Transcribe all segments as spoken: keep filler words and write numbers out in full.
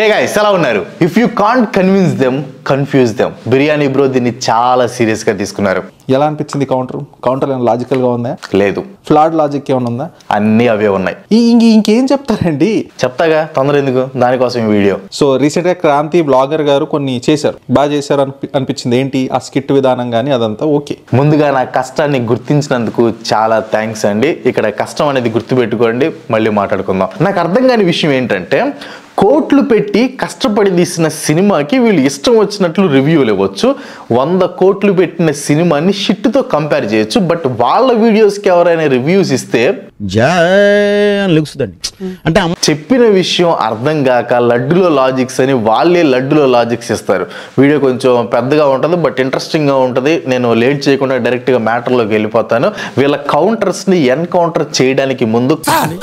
హే guys ఎలా ఉన్నారు? If you can't convince them confuse them. Biryani bro దీన్ని చాలా సీరియస్ గా తీసుకున్నారు. ఎలా అనిపించింది కౌంటర్? కౌంటర్ ఏమైనా లాజికల్ గా ఉందా? లేదు. ఫ్లాడ్ లాజిక్ ఏమైనా ఉందా? అన్ని అవే ఉన్నాయి. ఇంక ఇంకేం చెప్తారండి? చెప్తాగా, తొందర ఎందుకు, దానికోసం ఈ వీడియో. సో రీసెంట్ గా క్రాంతి బ్లాగర్ గారు కొన్ని చేశారు, బాగా చేశారు అనిపి అనిపించింది ఏంటి ఆ స్కిట్ విధానం కానీ అదంతా ఓకే. ముందుగా నా కష్టాన్ని గుర్తించినందుకు చాలా థ్యాంక్స్ అండి. ఇక్కడ కష్టం అనేది గుర్తుపెట్టుకోండి, మళ్ళీ మాట్లాడుకుందాం. నాకు అర్థం కాని విషయం ఏంటంటే, కోట్లు పెట్టి కష్టపడి తీసిన సినిమాకి వీళ్ళు ఇష్టం వచ్చినట్లు రివ్యూలు ఇవ్వచ్చు. వంద కోట్లు పెట్టిన సినిమాని షిట్తో కంపేర్ చేయొచ్చు. బట్ వాళ్ళ వీడియోస్కి ఎవరైనా రివ్యూస్ ఇస్తే అంటే చెప్పిన విషయం అర్థం కాక లడ్డులో లాజిక్స్ అని వాళ్ళే లడ్డులో లాజిక్స్ ఇస్తారు. వీడియో కొంచెం పెద్దగా ఉంటుంది, బట్ ఇంట్రెస్టింగ్గా ఉంటుంది. నేను లేట్ చేయకుండా డైరెక్ట్గా మ్యాటర్లోకి వెళ్ళిపోతాను. వీళ్ళ కౌంటర్స్ని ఎన్కౌంటర్ చేయడానికి ముందు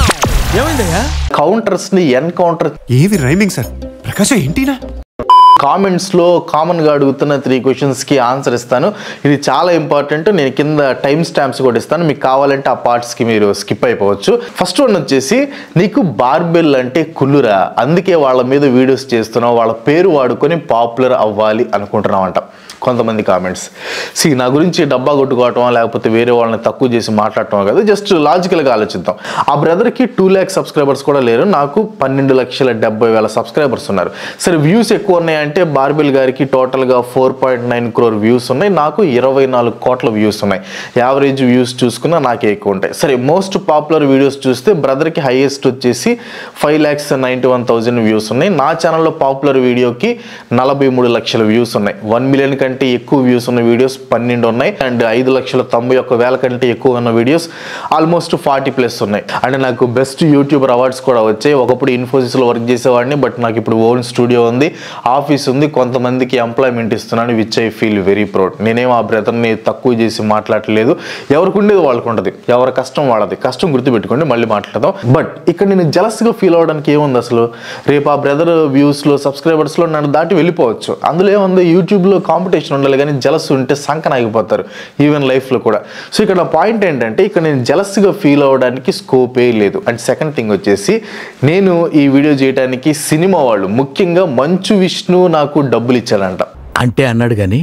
కౌంటర్స్ ని ఎన్కౌంటర్ ఏది రైమింగ్ సార్ ప్రకాశం ఏంటినా కామెంట్స్ లో కామన్ గా అడుగుతున్న త్రీ క్వశ్చన్స్ కి ఆన్సర్ ఇస్తాను. ఇది చాలా ఇంపార్టెంట్. నేను కింద టైం స్టాంప్స్ కూడా ఇస్తాను, మీకు కావాలంటే ఆ పార్ట్స్ కి మీరు స్కిప్ అయిపోవచ్చు. ఫస్ట్ వన్ వచ్చేసి, నీకు బార్బెల్ అంటే కుళ్ళురా, అందుకే వాళ్ళ మీద వీడియోస్ చేస్తున్నావు, వాళ్ళ పేరు వాడుకొని పాపులర్ అవ్వాలి అనుకుంటున్నావు అంట కొంతమంది కామెంట్స్. సి నా గురించి డబ్బా కొట్టుకోవటం లేకపోతే వేరే వాళ్ళని తక్కువ చేసి మాట్లాడటం కాదు, జస్ట్ లాజికల్గా ఆలోచిద్దాం. ఆ బ్రదర్కి టూ ల్యాక్ సబ్స్క్రైబర్స్ కూడా లేరు, నాకు పన్నెండు లక్షల డెబ్బై వేల సబ్స్క్రైబర్స్ ఉన్నారు. సరే వ్యూస్ ఎక్కువ ఉన్నాయంటే బార్బెల్ గారికి టోటల్గా four point nine crore views ఉన్నాయి, నాకు ఇరవై నాలుగు కోట్ల వ్యూస్ ఉన్నాయి. యావరేజ్ వ్యూస్ చూసుకున్నా నాకే ఎక్కువ ఉంటాయి. సరే మోస్ట్ పాపులర్ వీడియోస్ చూస్తే బ్రదర్కి హైయెస్ట్ వచ్చేసి five lakhs ninety one thousand views ఉన్నాయి. నా ఛానల్లో పాపులర్ వీడియోకి నలభై మూడు లక్షల వ్యూస్ ఉన్నాయి. వన్ మిలియన్ కంటే ఎక్కువ వ్యూస్ ఉన్న వీడియోస్ పన్నెండు ఉన్నాయి. అండ్ ఐదు లక్షల తొంభై ఒక్క వేల కంటే ఎక్కువ ఉన్న వీడియోస్ ఆల్మోస్ట్ ఫార్టీ ప్లస్ ఉన్నాయి. అంటే నాకు బెస్ట్ యూట్యూబర్ అవార్డ్స్ కూడా వచ్చాయి. ఒకప్పుడు ఇన్ఫోసిస్లో వర్క్ చేసేవాడిని, బట్ నాకు ఇప్పుడు ఓన్ స్టూడియో ఉంది, ఆఫీస్ ఉంది, కొంతమందికి ఎంప్లాయ్మెంట్ ఇస్తున్నాను, which I feel very proud. నేనేం ఆ బ్రదర్ని తక్కువ చేసి మాట్లాడలేదు. ఎవరికి ఉండేది వాళ్ళకు ఉంటుంది, ఎవరి కష్టం వాళ్ళది. కష్టం గుర్తుపెట్టుకోండి, మళ్ళీ మాట్లాడదాం. బట్ ఇక్కడ నేను జలస్గా ఫీల్ అవ్వడానికి ఏముంది అసలు? రేపు ఆ బ్రదర్ వ్యూస్లో సబ్స్క్రైబర్స్లో నన్ను దాటి వెళ్ళిపోవచ్చు. అందులో ఏముంది, యూట్యూబ్లో కాంపిటీషన్ ఉండాలి, కానీ జలస్ ఉంటే సంకన ఆగిపోతారు ఈవెన్ లైఫ్లో కూడా. సో ఇక్కడ నా పాయింట్ ఏంటంటే, ఇక్కడ నేను జలస్గా ఫీల్ అవ్వడానికి స్కోపే లేదు. అండ్ సెకండ్ థింగ్ వచ్చేసి, నేను ఈ వీడియో చేయడానికి సినిమా వాళ్ళు ముఖ్యంగా మంచు విష్ణు నాకు డబ్బులు ఇచ్చాడంట అంటే అన్నాడు కానీ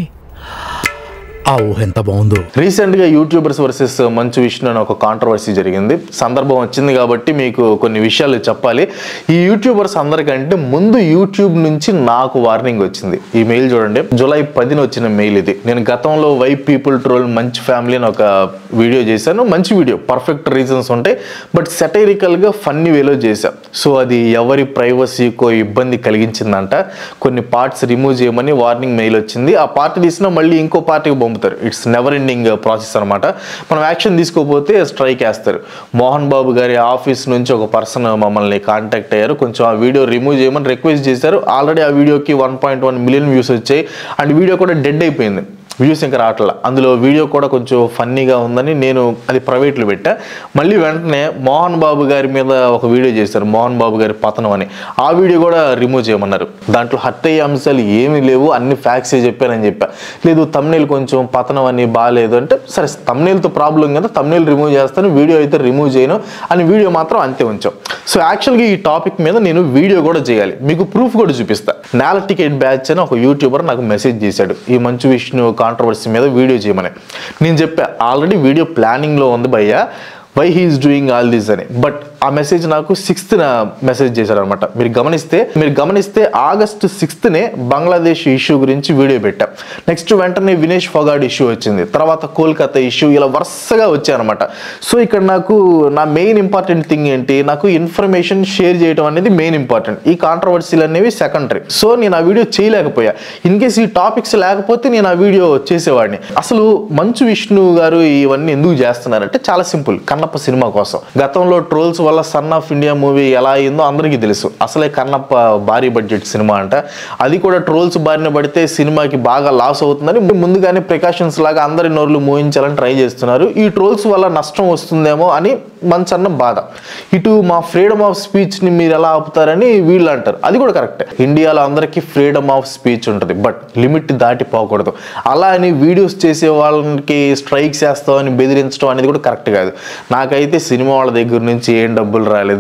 ఆ ఊహ ఎంత బాగుందో. రీసెంట్గా యూట్యూబర్స్ వర్సెస్ మంచు విష్ణు అని ఒక కాంట్రవర్సీ జరిగింది. సందర్భం వచ్చింది కాబట్టి మీకు కొన్ని విషయాలు చెప్పాలి. ఈ యూట్యూబర్స్ అందరికంటే ముందు యూట్యూబ్ నుంచి నాకు వార్నింగ్ వచ్చింది. ఈ మెయిల్ చూడండి, జూలై పదిన వచ్చిన మెయిల్ ఇది. నేను గతంలో వై పీపుల్ ట్రోల్ మంచి ఫ్యామిలీ అని ఒక వీడియో చేశాను. మంచి వీడియో, పర్ఫెక్ట్ రీజన్స్ ఉంటాయి, బట్ సెటైరికల్గా ఫన్నీ వేలో చేశాను. సో అది ఎవరి ప్రైవసీకో ఇబ్బంది కలిగించిందంట. కొన్ని పార్ట్స్ రిమూవ్ చేయమని వార్నింగ్ మెయిల్ వచ్చింది. ఆ పార్ట్ తీసినా మళ్ళీ ఇంకో పార్టీకి పంపుతారు. ఇట్స్ నెవర్ ఎండింగ్ ప్రాసెస్ అనమాట. మనం యాక్షన్ తీసుకోకపోతే స్ట్రైక్ వేస్తారు. మోహన్ బాబు గారి ఆఫీస్ నుంచి ఒక పర్సన్ మమ్మల్ని కాంటాక్ట్ అయ్యారు, కొంచెం ఆ వీడియో రిమూవ్ చేయమని రిక్వెస్ట్ చేశారు. ఆల్రెడీ ఆ వీడియోకి one point one million views వచ్చాయి. అండ్ వీడియో కూడా డెడ్ అయిపోయింది, వ్యూస్ ఇంకా రావట్లా. అందులో వీడియో కూడా కొంచెం ఫన్నీగా ఉందని నేను అది ప్రైవేట్లో పెట్టా. మళ్ళీ వెంటనే మోహన్ బాబు గారి మీద ఒక వీడియో చేశారు, మోహన్ బాబు గారి పతనం అని. ఆ వీడియో కూడా రిమూవ్ చేయమన్నారు. దాంట్లో హత్య అయ్యే అంశాలు ఏమీ లేవు, అన్ని ఫ్యాక్ట్సే చెప్పానని చెప్పా. లేదు తమ్నేల్ కొంచెం పతనం అని బాగాలేదు అంటే, సరే తమ్నేల్తో ప్రాబ్లం కదా, తమ్నేల్ రిమూవ్ చేస్తాను, వీడియో అయితే రిమూవ్ చేయను అని వీడియో మాత్రం అంతే ఉంచాం. సో యాక్చువల్గా ఈ టాపిక్ మీద నేను వీడియో కూడా చేయాలి, మీకు ప్రూఫ్ కూడా చూపిస్తా. నేల టికెట్ బ్యాచ్ అని ఒక యూట్యూబర్ నాకు మెసేజ్ చేశాడు, ఈ మంచు విష్ణు కాంట్రవర్సీ మీద వీడియో చేయమని. నేను చెప్పా ఆల్రెడీ వీడియో ప్లానింగ్లో ఉంది భయ్యా, why he's doing all this అని. బట్ ఆ మెసేజ్ నాకు సిక్స్త్ మెసేజ్ చేశాడు అనమాట. మీరు గమనిస్తే మీరు గమనిస్తే ఆగస్టు సిక్స్త్నే బంగ్లాదేశ్ ఇష్యూ గురించి వీడియో పెట్టా. నెక్స్ట్ వెంటనే వినేష్ ఫొగాడ్ ఇష్యూ వచ్చింది, తర్వాత కోల్కతా ఇష్యూ, ఇలా వరుసగా వచ్చాయి అనమాట. సో ఇక్కడ నాకు నా మెయిన్ ఇంపార్టెంట్ థింగ్ ఏంటి, నాకు ఇన్ఫర్మేషన్ షేర్ చేయడం అనేది మెయిన్ ఇంపార్టెంట్, ఈ కాంట్రవర్సీలు అనేవి సెకండరీ. సో నేను ఆ వీడియో చేయలేకపోయా. ఇన్ కేస్ ఈ టాపిక్స్ లేకపోతే నేను ఆ వీడియో చేసేవాడిని. అసలు మంచు విష్ణు గారు ఇవన్నీ ఎందుకు చేస్తున్నారంటే చాలా సింపుల్, కన్నప్ప సినిమా కోసం. గతంలో ట్రోల్స్ వల్ల సన్ ఆఫ్ ఇండియా మూవీ ఎలా అయిందో అందరికీ తెలుసు. అసలే కన్నప్ప భారీ బడ్జెట్ సినిమా అంట, అది కూడా ట్రోల్స్ బారిన పడితే సినిమాకి బాగా లాస్ అవుతుందని ముందుగానే ప్రికాషన్స్ లాగా అందరి నోర్లు మోయించాలని ట్రై చేస్తున్నారు. ఈ ట్రోల్స్ వల్ల నష్టం వస్తుందేమో అని మంచన్న బాధ. ఇటు మా ఫ్రీడమ్ ఆఫ్ స్పీచ్ ని మీరు ఎలా ఆపుతారని వీళ్ళు అంటారు, అది కూడా కరెక్టే. ఇండియాలో అందరికీ ఫ్రీడమ్ ఆఫ్ స్పీచ్ ఉంటుంది, బట్ లిమిట్ దాటిపోకూడదు. అలా అని వీడియోస్ చేసే వాళ్ళకి స్ట్రైక్స్ చేస్తామని బెదిరించడం అనేది కూడా కరెక్ట్ కాదు. నాకైతే సినిమా వాళ్ళ దగ్గర నుంచి ఏం డబ్బులు రాలేదు,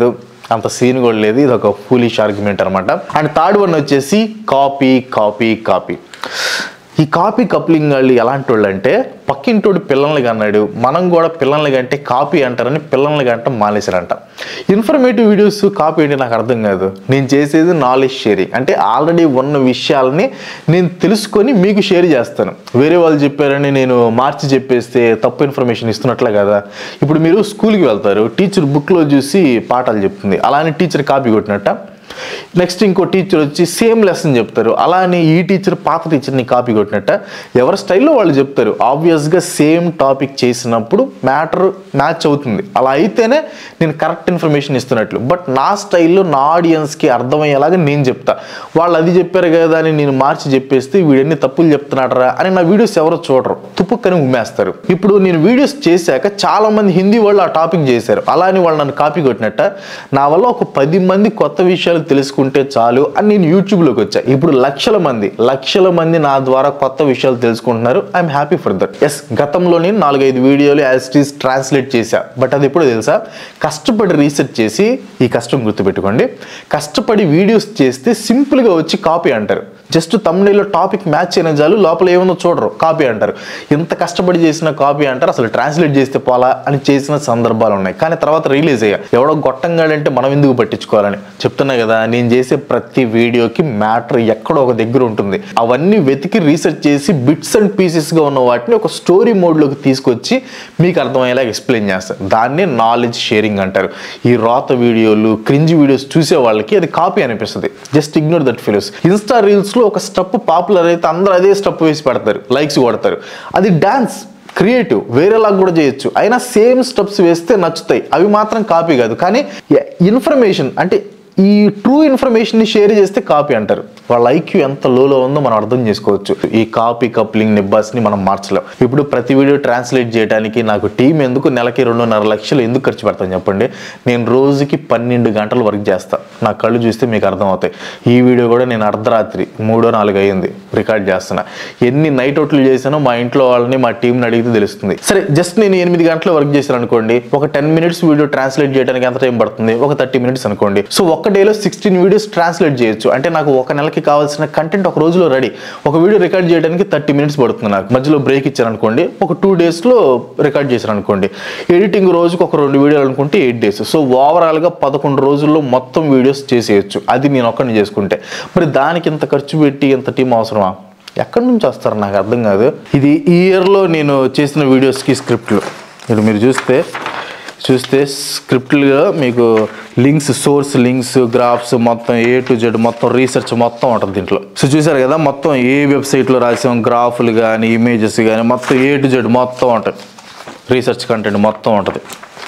అంత సీన్ కూడా లేదు, ఇది ఒక ఫూలిష్ ఆర్గ్యుమెంట్ అనమాట. అండ్ థర్డ్ వన్ వచ్చేసి కాపీ కాపీ కాపీ. ఈ కాపీ కప్లింగ్ వాళ్ళు ఎలాంటి వాళ్ళు అంటే పక్కింటోడు పిల్లల్ని కన్నాడు, మనం కూడా పిల్లల్ని కంటే కాపీ అంటారని పిల్లల్ని కంటే మానేశారంట. ఇన్ఫర్మేటివ్ వీడియోస్ కాపీ అంటే నాకు అర్థం కాదు. నేను చేసేది నాలెడ్జ్ షేరింగ్, అంటే ఆల్రెడీ ఉన్న విషయాలని నేను తెలుసుకొని మీకు షేర్ చేస్తాను. వేరే వాళ్ళు చెప్పారని నేను మార్చి చెప్పేస్తే తప్పు ఇన్ఫర్మేషన్ ఇస్తున్నట్లే కదా. ఇప్పుడు మీరు స్కూల్కి వెళ్తారు, టీచర్ బుక్లో చూసి పాఠాలు చెప్తుంది, అలానే టీచర్ కాపీ కొట్టినట్ట. నెక్స్ట్ ఇంకో టీచర్ వచ్చి సేమ్ లెసన్ చెప్తారు, అలా అని ఈ టీచర్ పాత టీచర్ని కాపీ కొట్టినట్ట. ఎవరి స్టైల్లో వాళ్ళు చెప్తారు. ఆబ్వియస్గా సేమ్ టాపిక్ చేసినప్పుడు మ్యాటర్ మ్యాచ్ అవుతుంది, అలా అయితేనే నేను కరెక్ట్ ఇన్ఫర్మేషన్ ఇస్తున్నట్లు. బట్ నా స్టైల్లో నా ఆడియన్స్కి అర్థమయ్యేలాగా నేను చెప్తా. వాళ్ళు అది చెప్పారు కదా అని నేను మార్చి చెప్పేస్తే వీడన్ని తప్పులు చెప్తున్నాడరా అని నా వీడియోస్ ఎవరో చూడరు, తుప్పుక్కని ఉమ్మేస్తారు. ఇప్పుడు నేను వీడియోస్ చేశాక చాలా మంది హిందీ వాళ్ళు ఆ టాపిక్ చేశారు, అలా అని వాళ్ళు నన్ను కాపీ కొట్టినట్ట. నా వల్ల ఒక పది మంది కొత్త విషయాలు తెలుసుకుంటే చాలు అని నేను యూట్యూబ్లోకి వచ్చా. ఇప్పుడు లక్షల మంది లక్షల మంది నా ద్వారా కొత్త విషయాలు తెలుసుకుంటున్నారు. I'm happy for that. Yes, గతంలో నేను నాలుగైదు వీడియోలు యాజ్ ఇట్ ఈస్ ట్రాన్స్లేట్ చేశా. బట్ అది ఎప్పుడో తెలుసా, కష్టపడి రీసెర్చ్ చేసి, ఈ కష్టం గుర్తుపెట్టుకోండి, కష్టపడి వీడియోస్ చేస్తే సింపుల్గా వచ్చి కాపీ అంటారు. జస్ట్ తమ్ముడిలో టాపిక్ మ్యాచ్ అయిన చాలు, లోపల ఏముందో చూడరు, కాపీ అంటారు. ఇంత కష్టపడి చేసిన కాపీ అంటారు, అసలు ట్రాన్స్లేట్ చేస్తే పోలా అని చేసిన సందర్భాలు ఉన్నాయి. కానీ తర్వాత రిలీజ్ అయ్యా, ఎవడో గొట్టంగాడంటే మనం ఎందుకు పట్టించుకోవాలని చెప్తున్నా కదా. నేను చేసే ప్రతి వీడియోకి మ్యాటర్ ఎక్కడో ఒక దగ్గర ఉంటుంది. అవన్నీ వెతికి రీసెర్చ్ చేసి బిట్స్ అండ్ పీసెస్గా ఉన్న వాటిని ఒక స్టోరీ మోడ్లోకి తీసుకొచ్చి మీకు అర్థమయ్యేలా ఎక్స్ప్లెయిన్ చేస్తారు. దాన్నే నాలెడ్జ్ షేరింగ్ అంటారు. ఈ రాత వీడియోలు, క్రింజ్ వీడియోస్ చూసే వాళ్ళకి అది కాపీ అనిపిస్తుంది. Just ignore that fellows. Insta reels లో ఒక స్టెప్ పాపులర్ అయితే అందరూ అదే స్టెప్ వేసి పెడతారు, లైక్స్ కొడతారు. అది డాన్స్, క్రియేటివ్, వేరేలాగా కూడా చేయొచ్చు. అయినా సేమ్ స్టెప్స్ వేస్తే నచ్చుతాయి, అవి మాత్రం కాపీ కాదు. కానీ ఇన్ఫర్మేషన్ అంటే ఈ ట్రూ ఇన్ఫర్మేషన్ని షేర్ చేస్తే కాపీ అంటారు. వాళ్ళ ఐక్యూ ఎంత లోలో ఉందో మనం అర్థం చేసుకోవచ్చు. ఈ కాపీ కప్లింగ్ నిబ్బాస్ని మనం మార్చలేం. ఇప్పుడు ప్రతి వీడియో ట్రాన్స్లేట్ చేయడానికి నాకు టీం ఎందుకు నెలకి రెండున్నర లక్షలు ఎందుకు ఖర్చు పెడతాను చెప్పండి. నేను రోజుకి పన్నెండు గంటలు వర్క్ చేస్తాను. నా కళ్ళు చూస్తే మీకు అర్థమవుతాయి. ఈ వీడియో కూడా నేను అర్ధరాత్రి మూడో నాలుగు అయ్యింది రికార్డ్ చేస్తున్నా. ఎన్ని నైట్ అవుట్లు చేశానో మా ఇంట్లో వాళ్ళని, మా టీంని అడిగితే తెలుస్తుంది. సరే, జస్ట్ నేను ఎనిమిది గంటలు వర్క్ చేశాను అనుకోండి, ఒక టెన్ మినిట్స్ వీడియో ట్రాన్స్లేట్ చేయడానికి ఎంత టైం పడుతుంది? ఒక థర్టీ మినిట్స్ అనుకోండి. సో ఒక డేలో సిక్స్టీన్ వీడియోస్ ట్రాన్స్లేట్ చేయొచ్చు. అంటే నాకు ఒక నెలకి కావాల్సిన కంటెంట్ ఒక రోజులో రెడీ. ఒక వీడియో రికార్డ్ చేయడానికి థర్టీ మినిట్స్ పడుతుంది. నాకు మధ్యలో బ్రేక్ ఇచ్చారు అనుకోండి, ఒక టూ డేస్లో రికార్డ్ చేశారు అనుకోండి. ఎడిటింగ్ రోజుకి ఒక రెండు వీడియోలు అనుకుంటే ఎయిట్ డేస్. సో ఓవరాల్గా పదకొండు రోజుల్లో మొత్తం వీడియోస్ చేసేయచ్చు. అది నేను ఒక్కడిని చేసుకుంటే. మరి దానికి ఇంత ఖర్చు పెట్టి ఇంత టీం అవసరమా? ఎక్కడి నుంచి వస్తారు నాకు అర్థం కాదు. ఇది ఈ ఇయర్లో నేను చేసిన వీడియోస్కి స్క్రిప్ట్లు ఇప్పుడు మీరు చూస్తే చూస్తే స్క్రిప్ట్లుగా మీకు లింక్స్, సోర్స్ లింక్స్, గ్రాఫ్స్ మొత్తం ఏ టు జెడ్ మొత్తం రీసెర్చ్ మొత్తం ఉంటుంది దీంట్లో. సో చూసారు కదా, మొత్తం ఏ వెబ్సైట్లో రాసాం, గ్రాఫ్లు కానీ ఇమేజెస్ కానీ మొత్తం ఏ టు జెడ్ మొత్తం ఉంటుంది. రీసెర్చ్ కంటెంట్ మొత్తం ఉంటుంది.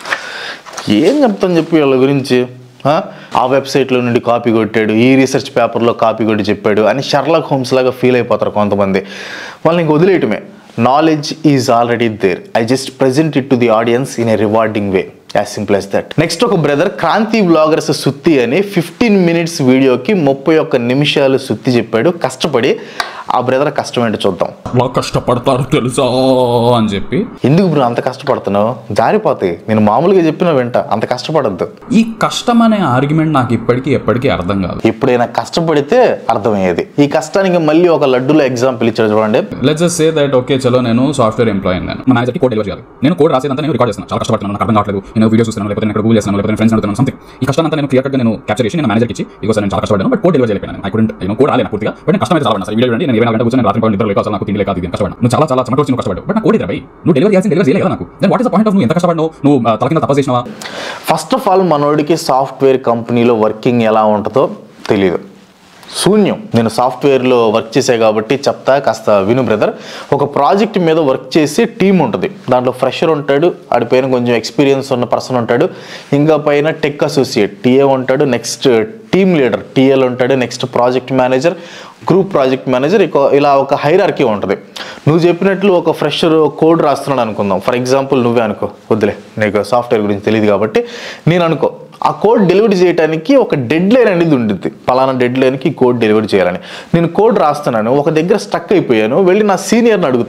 ఏం చెప్తాను చెప్పి వీళ్ళ గురించి? ఆ వెబ్సైట్లో నుండి కాపీ కొట్టాడు, ఈ రీసెర్చ్ పేపర్లో కాపీ కొట్టి చెప్పాడు అని షర్లాక్ హోమ్స్ లాగా ఫీల్ అయిపోతారు కొంతమంది. వాళ్ళని ఇంక వదిలేయటమే. Knowledge is already there. I just present it to the audience in a rewarding way. As simple as that. Next ఒక బ్రదర్ క్రాంతి వ్లాగర్స్ సుత్తి అని ఫిఫ్టీన్ మినిట్స్ వీడియోకి ముప్పై ఒక్క నిమిషాలు సుత్తి చెప్పాడు. కష్టపడి ఆ బ్రదర్ కష్టం ఏంటో చూద్దాం. బాగా కష్టపడతారు తెలుసా అని చెప్పి. ఎందుకు బ్రో అంత కష్టపడుతున్నావు? జారిపోతాయి. నేను మామూలుగా చెప్పిన వెంట అంత కష్టపడద్దు. ఈ కష్టం అనే ఆర్గ్యుమెంట్ నాకు ఇప్పటికీ ఎప్పటికీ అర్థం కాదు. ఎప్పుడైనా కష్టపడితే అర్థమయ్యేది. ఈ కష్టానికి మళ్ళీ ఒక లడ్డూలో ఎగ్జాంపుల్ ఇచ్చాడు చూడండి. Let's just say that okay చలో నేను సాఫ్ట్వేర్ ఎంప్లాయీ నేను మన మేనేజర్కి కోడ్ డెలివర్ చేయాలి. నేను కోడ్ రాసేదంతా నేను రికార్డ్ చేస్తున్నాను. చాలా కష్టపడుతున్నాను, నాకు అర్థం కావట్లేదు. నేను వీడియో చూస్తున్నాను, లేకపోతే నేను గూగుల్ చేస్తున్నాను, లేకపోతే ఫ్రెండ్స్ అడుగుతున్నాను సంథింగ్. ఈ కష్టాన్ని అంతా నేను క్లియర్ కట్గా నేను క్యాప్చర్ చేసి నేను మేనేజర్కి ఇచ్చి ఇగో సార్ నేను చాలా కష్టపడ్డాను, బట్ కోడ్ డెలివర్ చేయలేకపోయాను. I couldn't you know code రాలేదు పూర్తిగా, బట్ నేను కష్టం అయితే చాలా పడ్డాను సార్. వీడియో చూడండి, నేను ఇరవై నాలుగు గంటలు కూర్చొని రాత్రి పౌండ్ నిద్ర లేక అసలు నాకు తిండి లేక అది కష్టపడ్డాను. నువ్వు చాలా చాలా చెమట వచ్చి నువ్వు కష్టపడ్డావు, బట్ నాకు కోడ్ ఇరవై నువ్వు డెలివరీ చేయాల్సి డెలివరీ చేయలేదు నాకు. Then what is the point of నువ్వు ఎంత కష్టపడ్డావు? నువ్వు తల కింద తపస్సు చేసినావా? ఫస్ట్ ఆఫ్ ఆల్ మనోడికి సాఫ్ట్వేర్ కంపెనీలో వర్కింగ్ ఎలా ఉంటుందో తెలియదు. శూన్యం. నేను సాఫ్ట్వేర్లో వర్క్ చేసే కాబట్టి చెప్తా, కాస్త విను బ్రదర్. ఒక ప్రాజెక్ట్ మీద వర్క్ చేసి టీం ఉంటుంది. దాంట్లో ఫ్రెషర్ ఉంటాడు, ఆడి పైన కొంచెం ఎక్స్పీరియన్స్ ఉన్న పర్సన్ ఉంటాడు, ఇంకా పైన టెక్ అసోసియేట్ టీఏ ఉంటాడు, నెక్స్ట్ టీమ్ లీడర్ టీఎల్ ఉంటాడు, next project manager, group project manager, ఇలా ఒక హైరార్కీ ఉంటుంది. నువ్వు చెప్పినట్లు ఒక ఫ్రెషర్ కోడ్ రాస్తున్నాడు అనుకుందాం. ఫర్ ఎగ్జాంపుల్ నువ్వే అనుకో, వద్దులే నీకు సాఫ్ట్వేర్ గురించి తెలియదు కాబట్టి నేను అనుకో, ఆ కోడ్ డెలివరీ చేయడానికి ఒక డెడ్ లైన్ అనేది ఉంటుంది. పలానా డెడ్ లైన్కి కోడ్ డెలివరీ చేయాలని నేను కోడ్ రాస్తున్నాను, ఒక దగ్గర స్టక్ అయిపోయాను, వెళ్ళి నా సీనియర్ని అడుగుతా,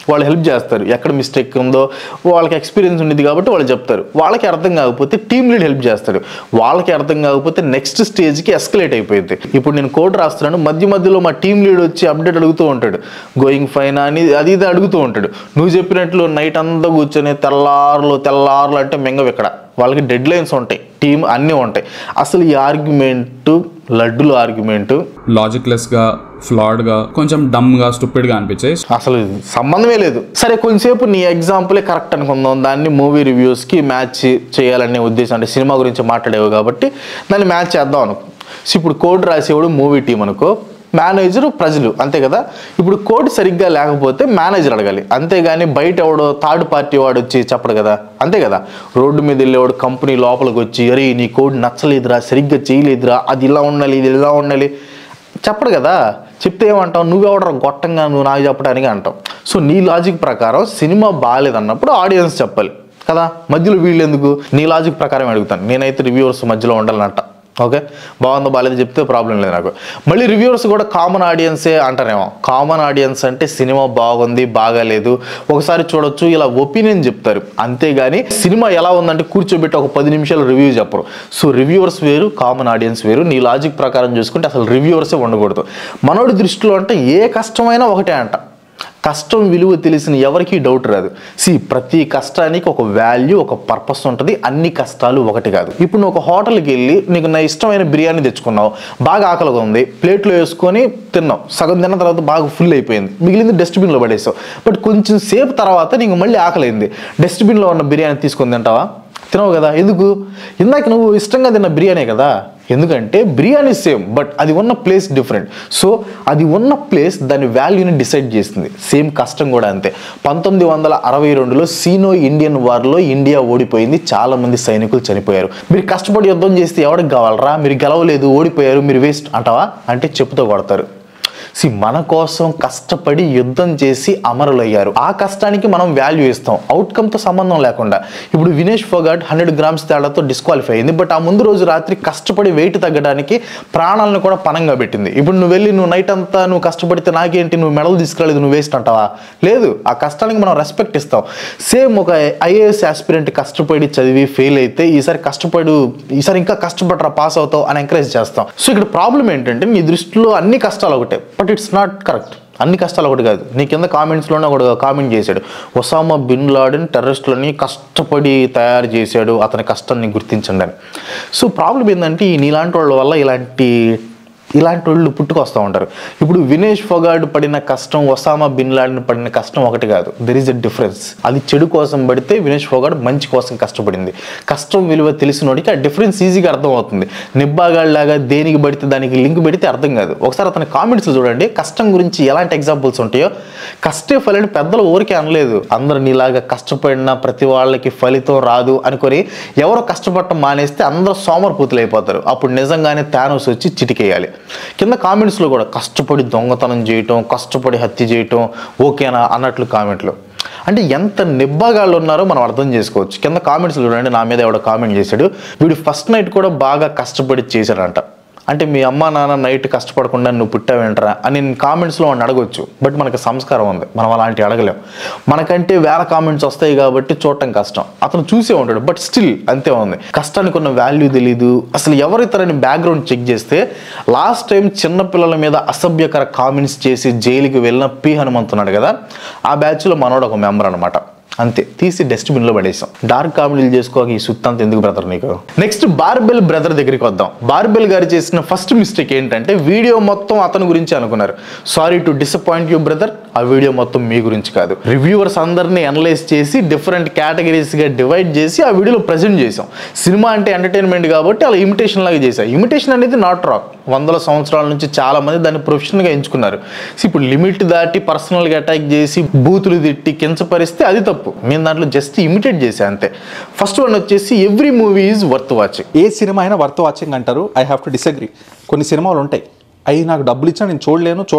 వాళ్ళు హెల్ప్ చేస్తారు, ఎక్కడ మిస్టేక్ ఉందో వాళ్ళకి ఎక్స్పీరియన్స్ ఉండేది కాబట్టి వాళ్ళు చెప్తారు. వాళ్ళకి అర్థం కాకపోతే టీమ్ లీడ్ హెల్ప్ చేస్తాడు, వాళ్ళకి అర్థం కాకపోతే నెక్స్ట్ స్టేజ్కి ఎస్కలేట్ అయిపోయింది. ఇప్పుడు నేను కోడ్ రాస్తున్నాను, మధ్య మధ్యలో మా టీమ్ లీడ్ వచ్చి అప్డేట్ అడుగుతూ ఉంటాడు, గోయింగ్ ఫైన్ అని అది ఇది అడుగుతూ ఉంటాడు. నువ్వు చెప్పినట్లు నైట్ అంతా కూర్చొని తెల్లారులు తెల్లారులు అంటే మింగవు. ఇక్కడ వాళ్ళకి డెడ్ లైన్స్ ఉంటాయి, టీం అన్నీ ఉంటాయి. అసలు ఈ ఆర్గ్యుమెంటు లడ్డుల ఆర్గ్యుమెంటు లాజిక్లెస్గా, ఫ్లాడ్గా, కొంచెం డమ్గా, స్టూపిడ్గా అనిపించే, అసలు సంబంధమే లేదు. సరే కొంచెంసేపు నీ ఎగ్జాంపులే కరెక్ట్ అనుకుందాం, దాన్ని మూవీ రివ్యూస్కి మ్యాచ్ చేయాలనే ఉద్దేశం, అంటే సినిమా గురించి మాట్లాడేవి కాబట్టి దాన్ని మ్యాచ్ చేద్దాం అనుకో. సో ఇప్పుడు కోడ్ రాసేవాడు మూవీ టీం అనుకో, మేనేజరు ప్రజలు, అంతే కదా. ఇప్పుడు కోడ్ సరిగ్గా లేకపోతే మేనేజర్ అడగాలి, అంతేగాని బయట ఎవడో థర్డ్ పార్టీ వాడు వచ్చి చెప్పడు కదా, అంతే కదా. రోడ్డు మీద వెళ్ళేవాడు కంపెనీ లోపలికి వచ్చి అరే నీ కోడ్ నచ్చలేదురా, సరిగ్గా చేయలేదురా, అది ఇలా ఉండాలి, ఇది ఇలా ఉండాలి చెప్పడు కదా. చెప్తే ఏమంటావు, నువ్వెవడరా గొట్టంగా నువ్వు నాకు చెప్పడానికి అంటావు. సో నీ లాజిక్ ప్రకారం సినిమా బాగాలేదన్నప్పుడు ఆడియన్స్ చెప్పాలి కదా, మధ్యలో వీళ్ళు ఎందుకు? నీ లాజిక్ ప్రకారం అడుగుతాను, నేనైతే రివ్యూవర్స్ మధ్యలో ఉండాలంట. ఓకే, బాగుందో బాగాలేదు చెప్తే ప్రాబ్లం లేదు నాకు. మళ్ళీ రివ్యూవర్స్ కూడా కామన్ ఆడియన్సే అంటారేమో. కామన్ ఆడియన్స్ అంటే సినిమా బాగుంది బాగాలేదు ఒకసారి చూడొచ్చు ఇలా ఒపీనియన్ చెప్తారు, అంతేగాని సినిమా ఎలా ఉందంటే కూర్చోబెట్టి ఒక పది నిమిషాలు రివ్యూ చెప్పరు. సో రివ్యూవర్స్ వేరు, కామన్ ఆడియన్స్ వేరు. నీ లాజిక్ ప్రకారం చూసుకుంటే అసలు రివ్యూవర్సే ఉండకూడదు. మనోడి దృష్టిలో అంటే ఏ కష్టమైనా ఒకటే అంట, కష్టం విలువ తెలిసిన ఎవరికి డౌట్ రాదు. సి ప్రతి కష్టానికి ఒక వాల్యూ, ఒక పర్పస్ ఉంటుంది, అన్ని కష్టాలు ఒకటి కాదు. ఇప్పుడు నువ్వు ఒక హోటల్కి వెళ్ళి నీకు నా ఇష్టమైన బిర్యానీ తెచ్చుకున్నావు, బాగా ఆకలిగా ఉంది, ప్లేట్లో వేసుకొని తిన్నావు, సగం తిన్న తర్వాత బాగా ఫుల్ అయిపోయింది, మిగిలింది డస్ట్బిన్లో పడేసావు. బట్ కొంచెం సేపు తర్వాత నీకు మళ్ళీ ఆకలింది, డస్ట్బిన్లో ఉన్న బిర్యానీ తీసుకొని తింటావా? తినవు కదా. ఎందుకు? ఇందాక నువ్వు ఇష్టంగా తిన్న బిర్యానీ కదా. ఎందుకంటే బిర్యానీ సేమ్, బట్ అది ఉన్న ప్లేస్ డిఫరెంట్. సో అది ఉన్న ప్లేస్ దాని వాల్యూని డిసైడ్ చేస్తుంది. సేమ్ కష్టం కూడా అంతే. పంతొమ్మిది వందల అరవై రెండులో సీనో ఇండియన్ వార్లో ఇండియా ఓడిపోయింది, చాలా మంది సైనికులు చనిపోయారు. మీరు కష్టపడి యుద్ధం చేస్తే ఎవరికి కావాలరా, మీరు గెలవలేదు, ఓడిపోయారు, మీరు వేస్ట్ అంటావా అంటే చెప్పుతో కొడతారు. సి మన కోసం కష్టపడి యుద్ధం చేసి అమరులయ్యారు, ఆ కష్టానికి మనం వాల్యూ ఇస్తాం, అవుట్కమ్తో సంబంధం లేకుండా. ఇప్పుడు వినేష్ ఫోగాట్ హండ్రెడ్ గ్రామ్స్ తేడాతో డిస్క్వాలిఫై అయింది, బట్ ఆ ముందు రోజు రాత్రి కష్టపడి వెయిట్ తగ్గడానికి ప్రాణాలను కూడా పణంగా పెట్టింది. ఇప్పుడు నువ్వు వెళ్ళి నువ్వు నైట్ అంతా నువ్వు కష్టపడితే నాకేంటి, నువ్వు మెడల్ తీసుకురాలేదు, నువ్వు వేస్ట్ అంటావా? లేదు, ఆ కష్టానికి మనం రెస్పెక్ట్ ఇస్తాం. సేమ్ ఒక ఐఏఎస్ ఆస్పిరెంట్ కష్టపడి చదివి ఫెయిల్ అయితే ఈసారి కష్టపడు, ఈసారి ఇంకా కష్టపడరా పాస్ అవుతావు అని ఎంకరేజ్ చేస్తాం. సో ఇక్కడ ప్రాబ్లం ఏంటంటే నీ దృష్టిలో అన్ని కష్టాలు ఒకటే, బట్ ఇట్స్ నాట్ కరెక్ట్. అన్ని కష్టాలు ఒకటి కాదు. నీ కింద కామెంట్స్లోనే ఒకటి కామెంట్ చేశాడు, ఒసామా బిన్ లాడెన్ టెర్రరిస్టులని కష్టపడి తయారు చేశాడు, అతని కష్టాన్ని గుర్తించండి అని. సో ప్రాబ్లం ఏంటంటే ఈ నీలాంటి వాళ్ళ వల్ల ఇలాంటి ఇలాంటి వాళ్ళు పుట్టుకొస్తూ ఉంటారు. ఇప్పుడు వినేష్ ఫోగాట్ పడిన కష్టం, ఒసామా బిన్ లాడెన్ పడిన కష్టం ఒకటి కాదు, దెర్ ఈజ్ ఎ డిఫరెన్స్. అది చెడు కోసం పడితే వినేష్ ఫోగాట్ మంచి కోసం కష్టపడింది. కష్టం విలువ తెలిసినోడికి ఆ డిఫరెన్స్ ఈజీగా అర్థమవుతుంది. నిబ్బాగాళ్ళలాగా దేనికి పడితే దానికి లింక్ పెడితే అర్థం కాదు. ఒకసారి అతని కామెంట్స్ చూడండి, కష్టం గురించి ఎలాంటి ఎగ్జాంపుల్స్ ఉంటాయో. కష్టే ఫలితం పెద్దలు ఊరికే అనలేదు, అందరు నీలాగా కష్టపడిన ప్రతి వాళ్ళకి ఫలితం రాదు అనుకొని ఎవరో కష్టపడటం మానేస్తే అందరూ సోమరిపోతులు అయిపోతారు. అప్పుడు నిజంగానే థానోస్ వచ్చి చిటికేయాలి. కింద కామెంట్స్లో కూడా కష్టపడి దొంగతనం చేయటం, కష్టపడి హత్య చేయటం ఓకేనా అన్నట్లు కామెంట్లు. అంటే ఎంత నిబ్బాగాళ్ళు ఉన్నారో మనం అర్థం చేసుకోవచ్చు. కింద కామెంట్స్ చూడండి, నా మీద ఎవడో కామెంట్ చేశాడు, వీడు ఫస్ట్ నైట్ కూడా బాగా కష్టపడి చేశాడంట. అంటే మీ అమ్మ నాన్న నైట్ కష్టపడకుండా నువ్వు పుట్టావేంటరా అని కామెంట్స్లో వాడిని అడగొచ్చు. బట్ మనకి సంస్కారం ఉంది, మనం అలాంటి అడగలేం. మనకంటే వేల కామెంట్స్ వస్తాయి కాబట్టి చూడటం కష్టం. అతను చూసే ఉంటాడు, బట్ స్టిల్ అంతే ఉంది. కష్టానికి ఉన్న వాల్యూ తెలీదు. అసలు ఎవరితరని బ్యాక్గ్రౌండ్ చెక్ చేస్తే లాస్ట్ టైం చిన్నపిల్లల మీద అసభ్యకర కామెంట్స్ చేసి జైలుకి వెళ్ళిన పి హనుమంతున్నాడు కదా, ఆ బ్యాచ్లో మనోడు ఒక మెంబర్ అనమాట. అంతే, తీసి డస్ట్బిన్లో పడేసాం. డార్క్ కామెడీలు చేసుకోక ఈ సుత్తంత ఎందుకు బ్రదర్ నీకు? నెక్స్ట్ బార్బెల్ బ్రదర్ దగ్గరికి వద్దాం. బార్బెల్ గారు చేసిన ఫస్ట్ మిస్టేక్ ఏంటంటే వీడియో మొత్తం అతని గురించి అనుకున్నారు. Sorry to disappoint you brother, ఆ వీడియో మొత్తం మీ గురించి కాదు. రివ్యూవర్స్ అందరినీ అనలైజ్ చేసి డిఫరెంట్ కేటగిరీస్గా డివైడ్ చేసి ఆ వీడియోలో ప్రజెంట్ చేసాం. సినిమా అంటే ఎంటర్టైన్మెంట్ కాబట్టి అలా ఇమిటేషన్ లాగా చేశాం. ఇమిటేషన్ అనేది నాట్ రాంగ్, వందల సంవత్సరాల నుంచి చాలా మంది దాన్ని ప్రొఫెషన్గా ఎంచుకున్నారు. ఇప్పుడు లిమిట్ దాటి పర్సనల్గా అటాక్ చేసి బూతులు తిట్టి కించపరిస్తే అది తప్పు. నేను దాంట్లో జస్ట్ ఇమిటేట్ చేసా అంతే. ఫస్ట్ వన్ వచ్చేసి every movie is worth watching. ఏ సినిమా అయినా వర్త్ వాచింగ్ అంటారు, ఐ హ్యావ్ టు డిసగ్రీ. కొన్ని సినిమాలు ఉంటాయి అవి నాకు డబ్బులు ఇచ్చా నేను చూడలేను, చూడను.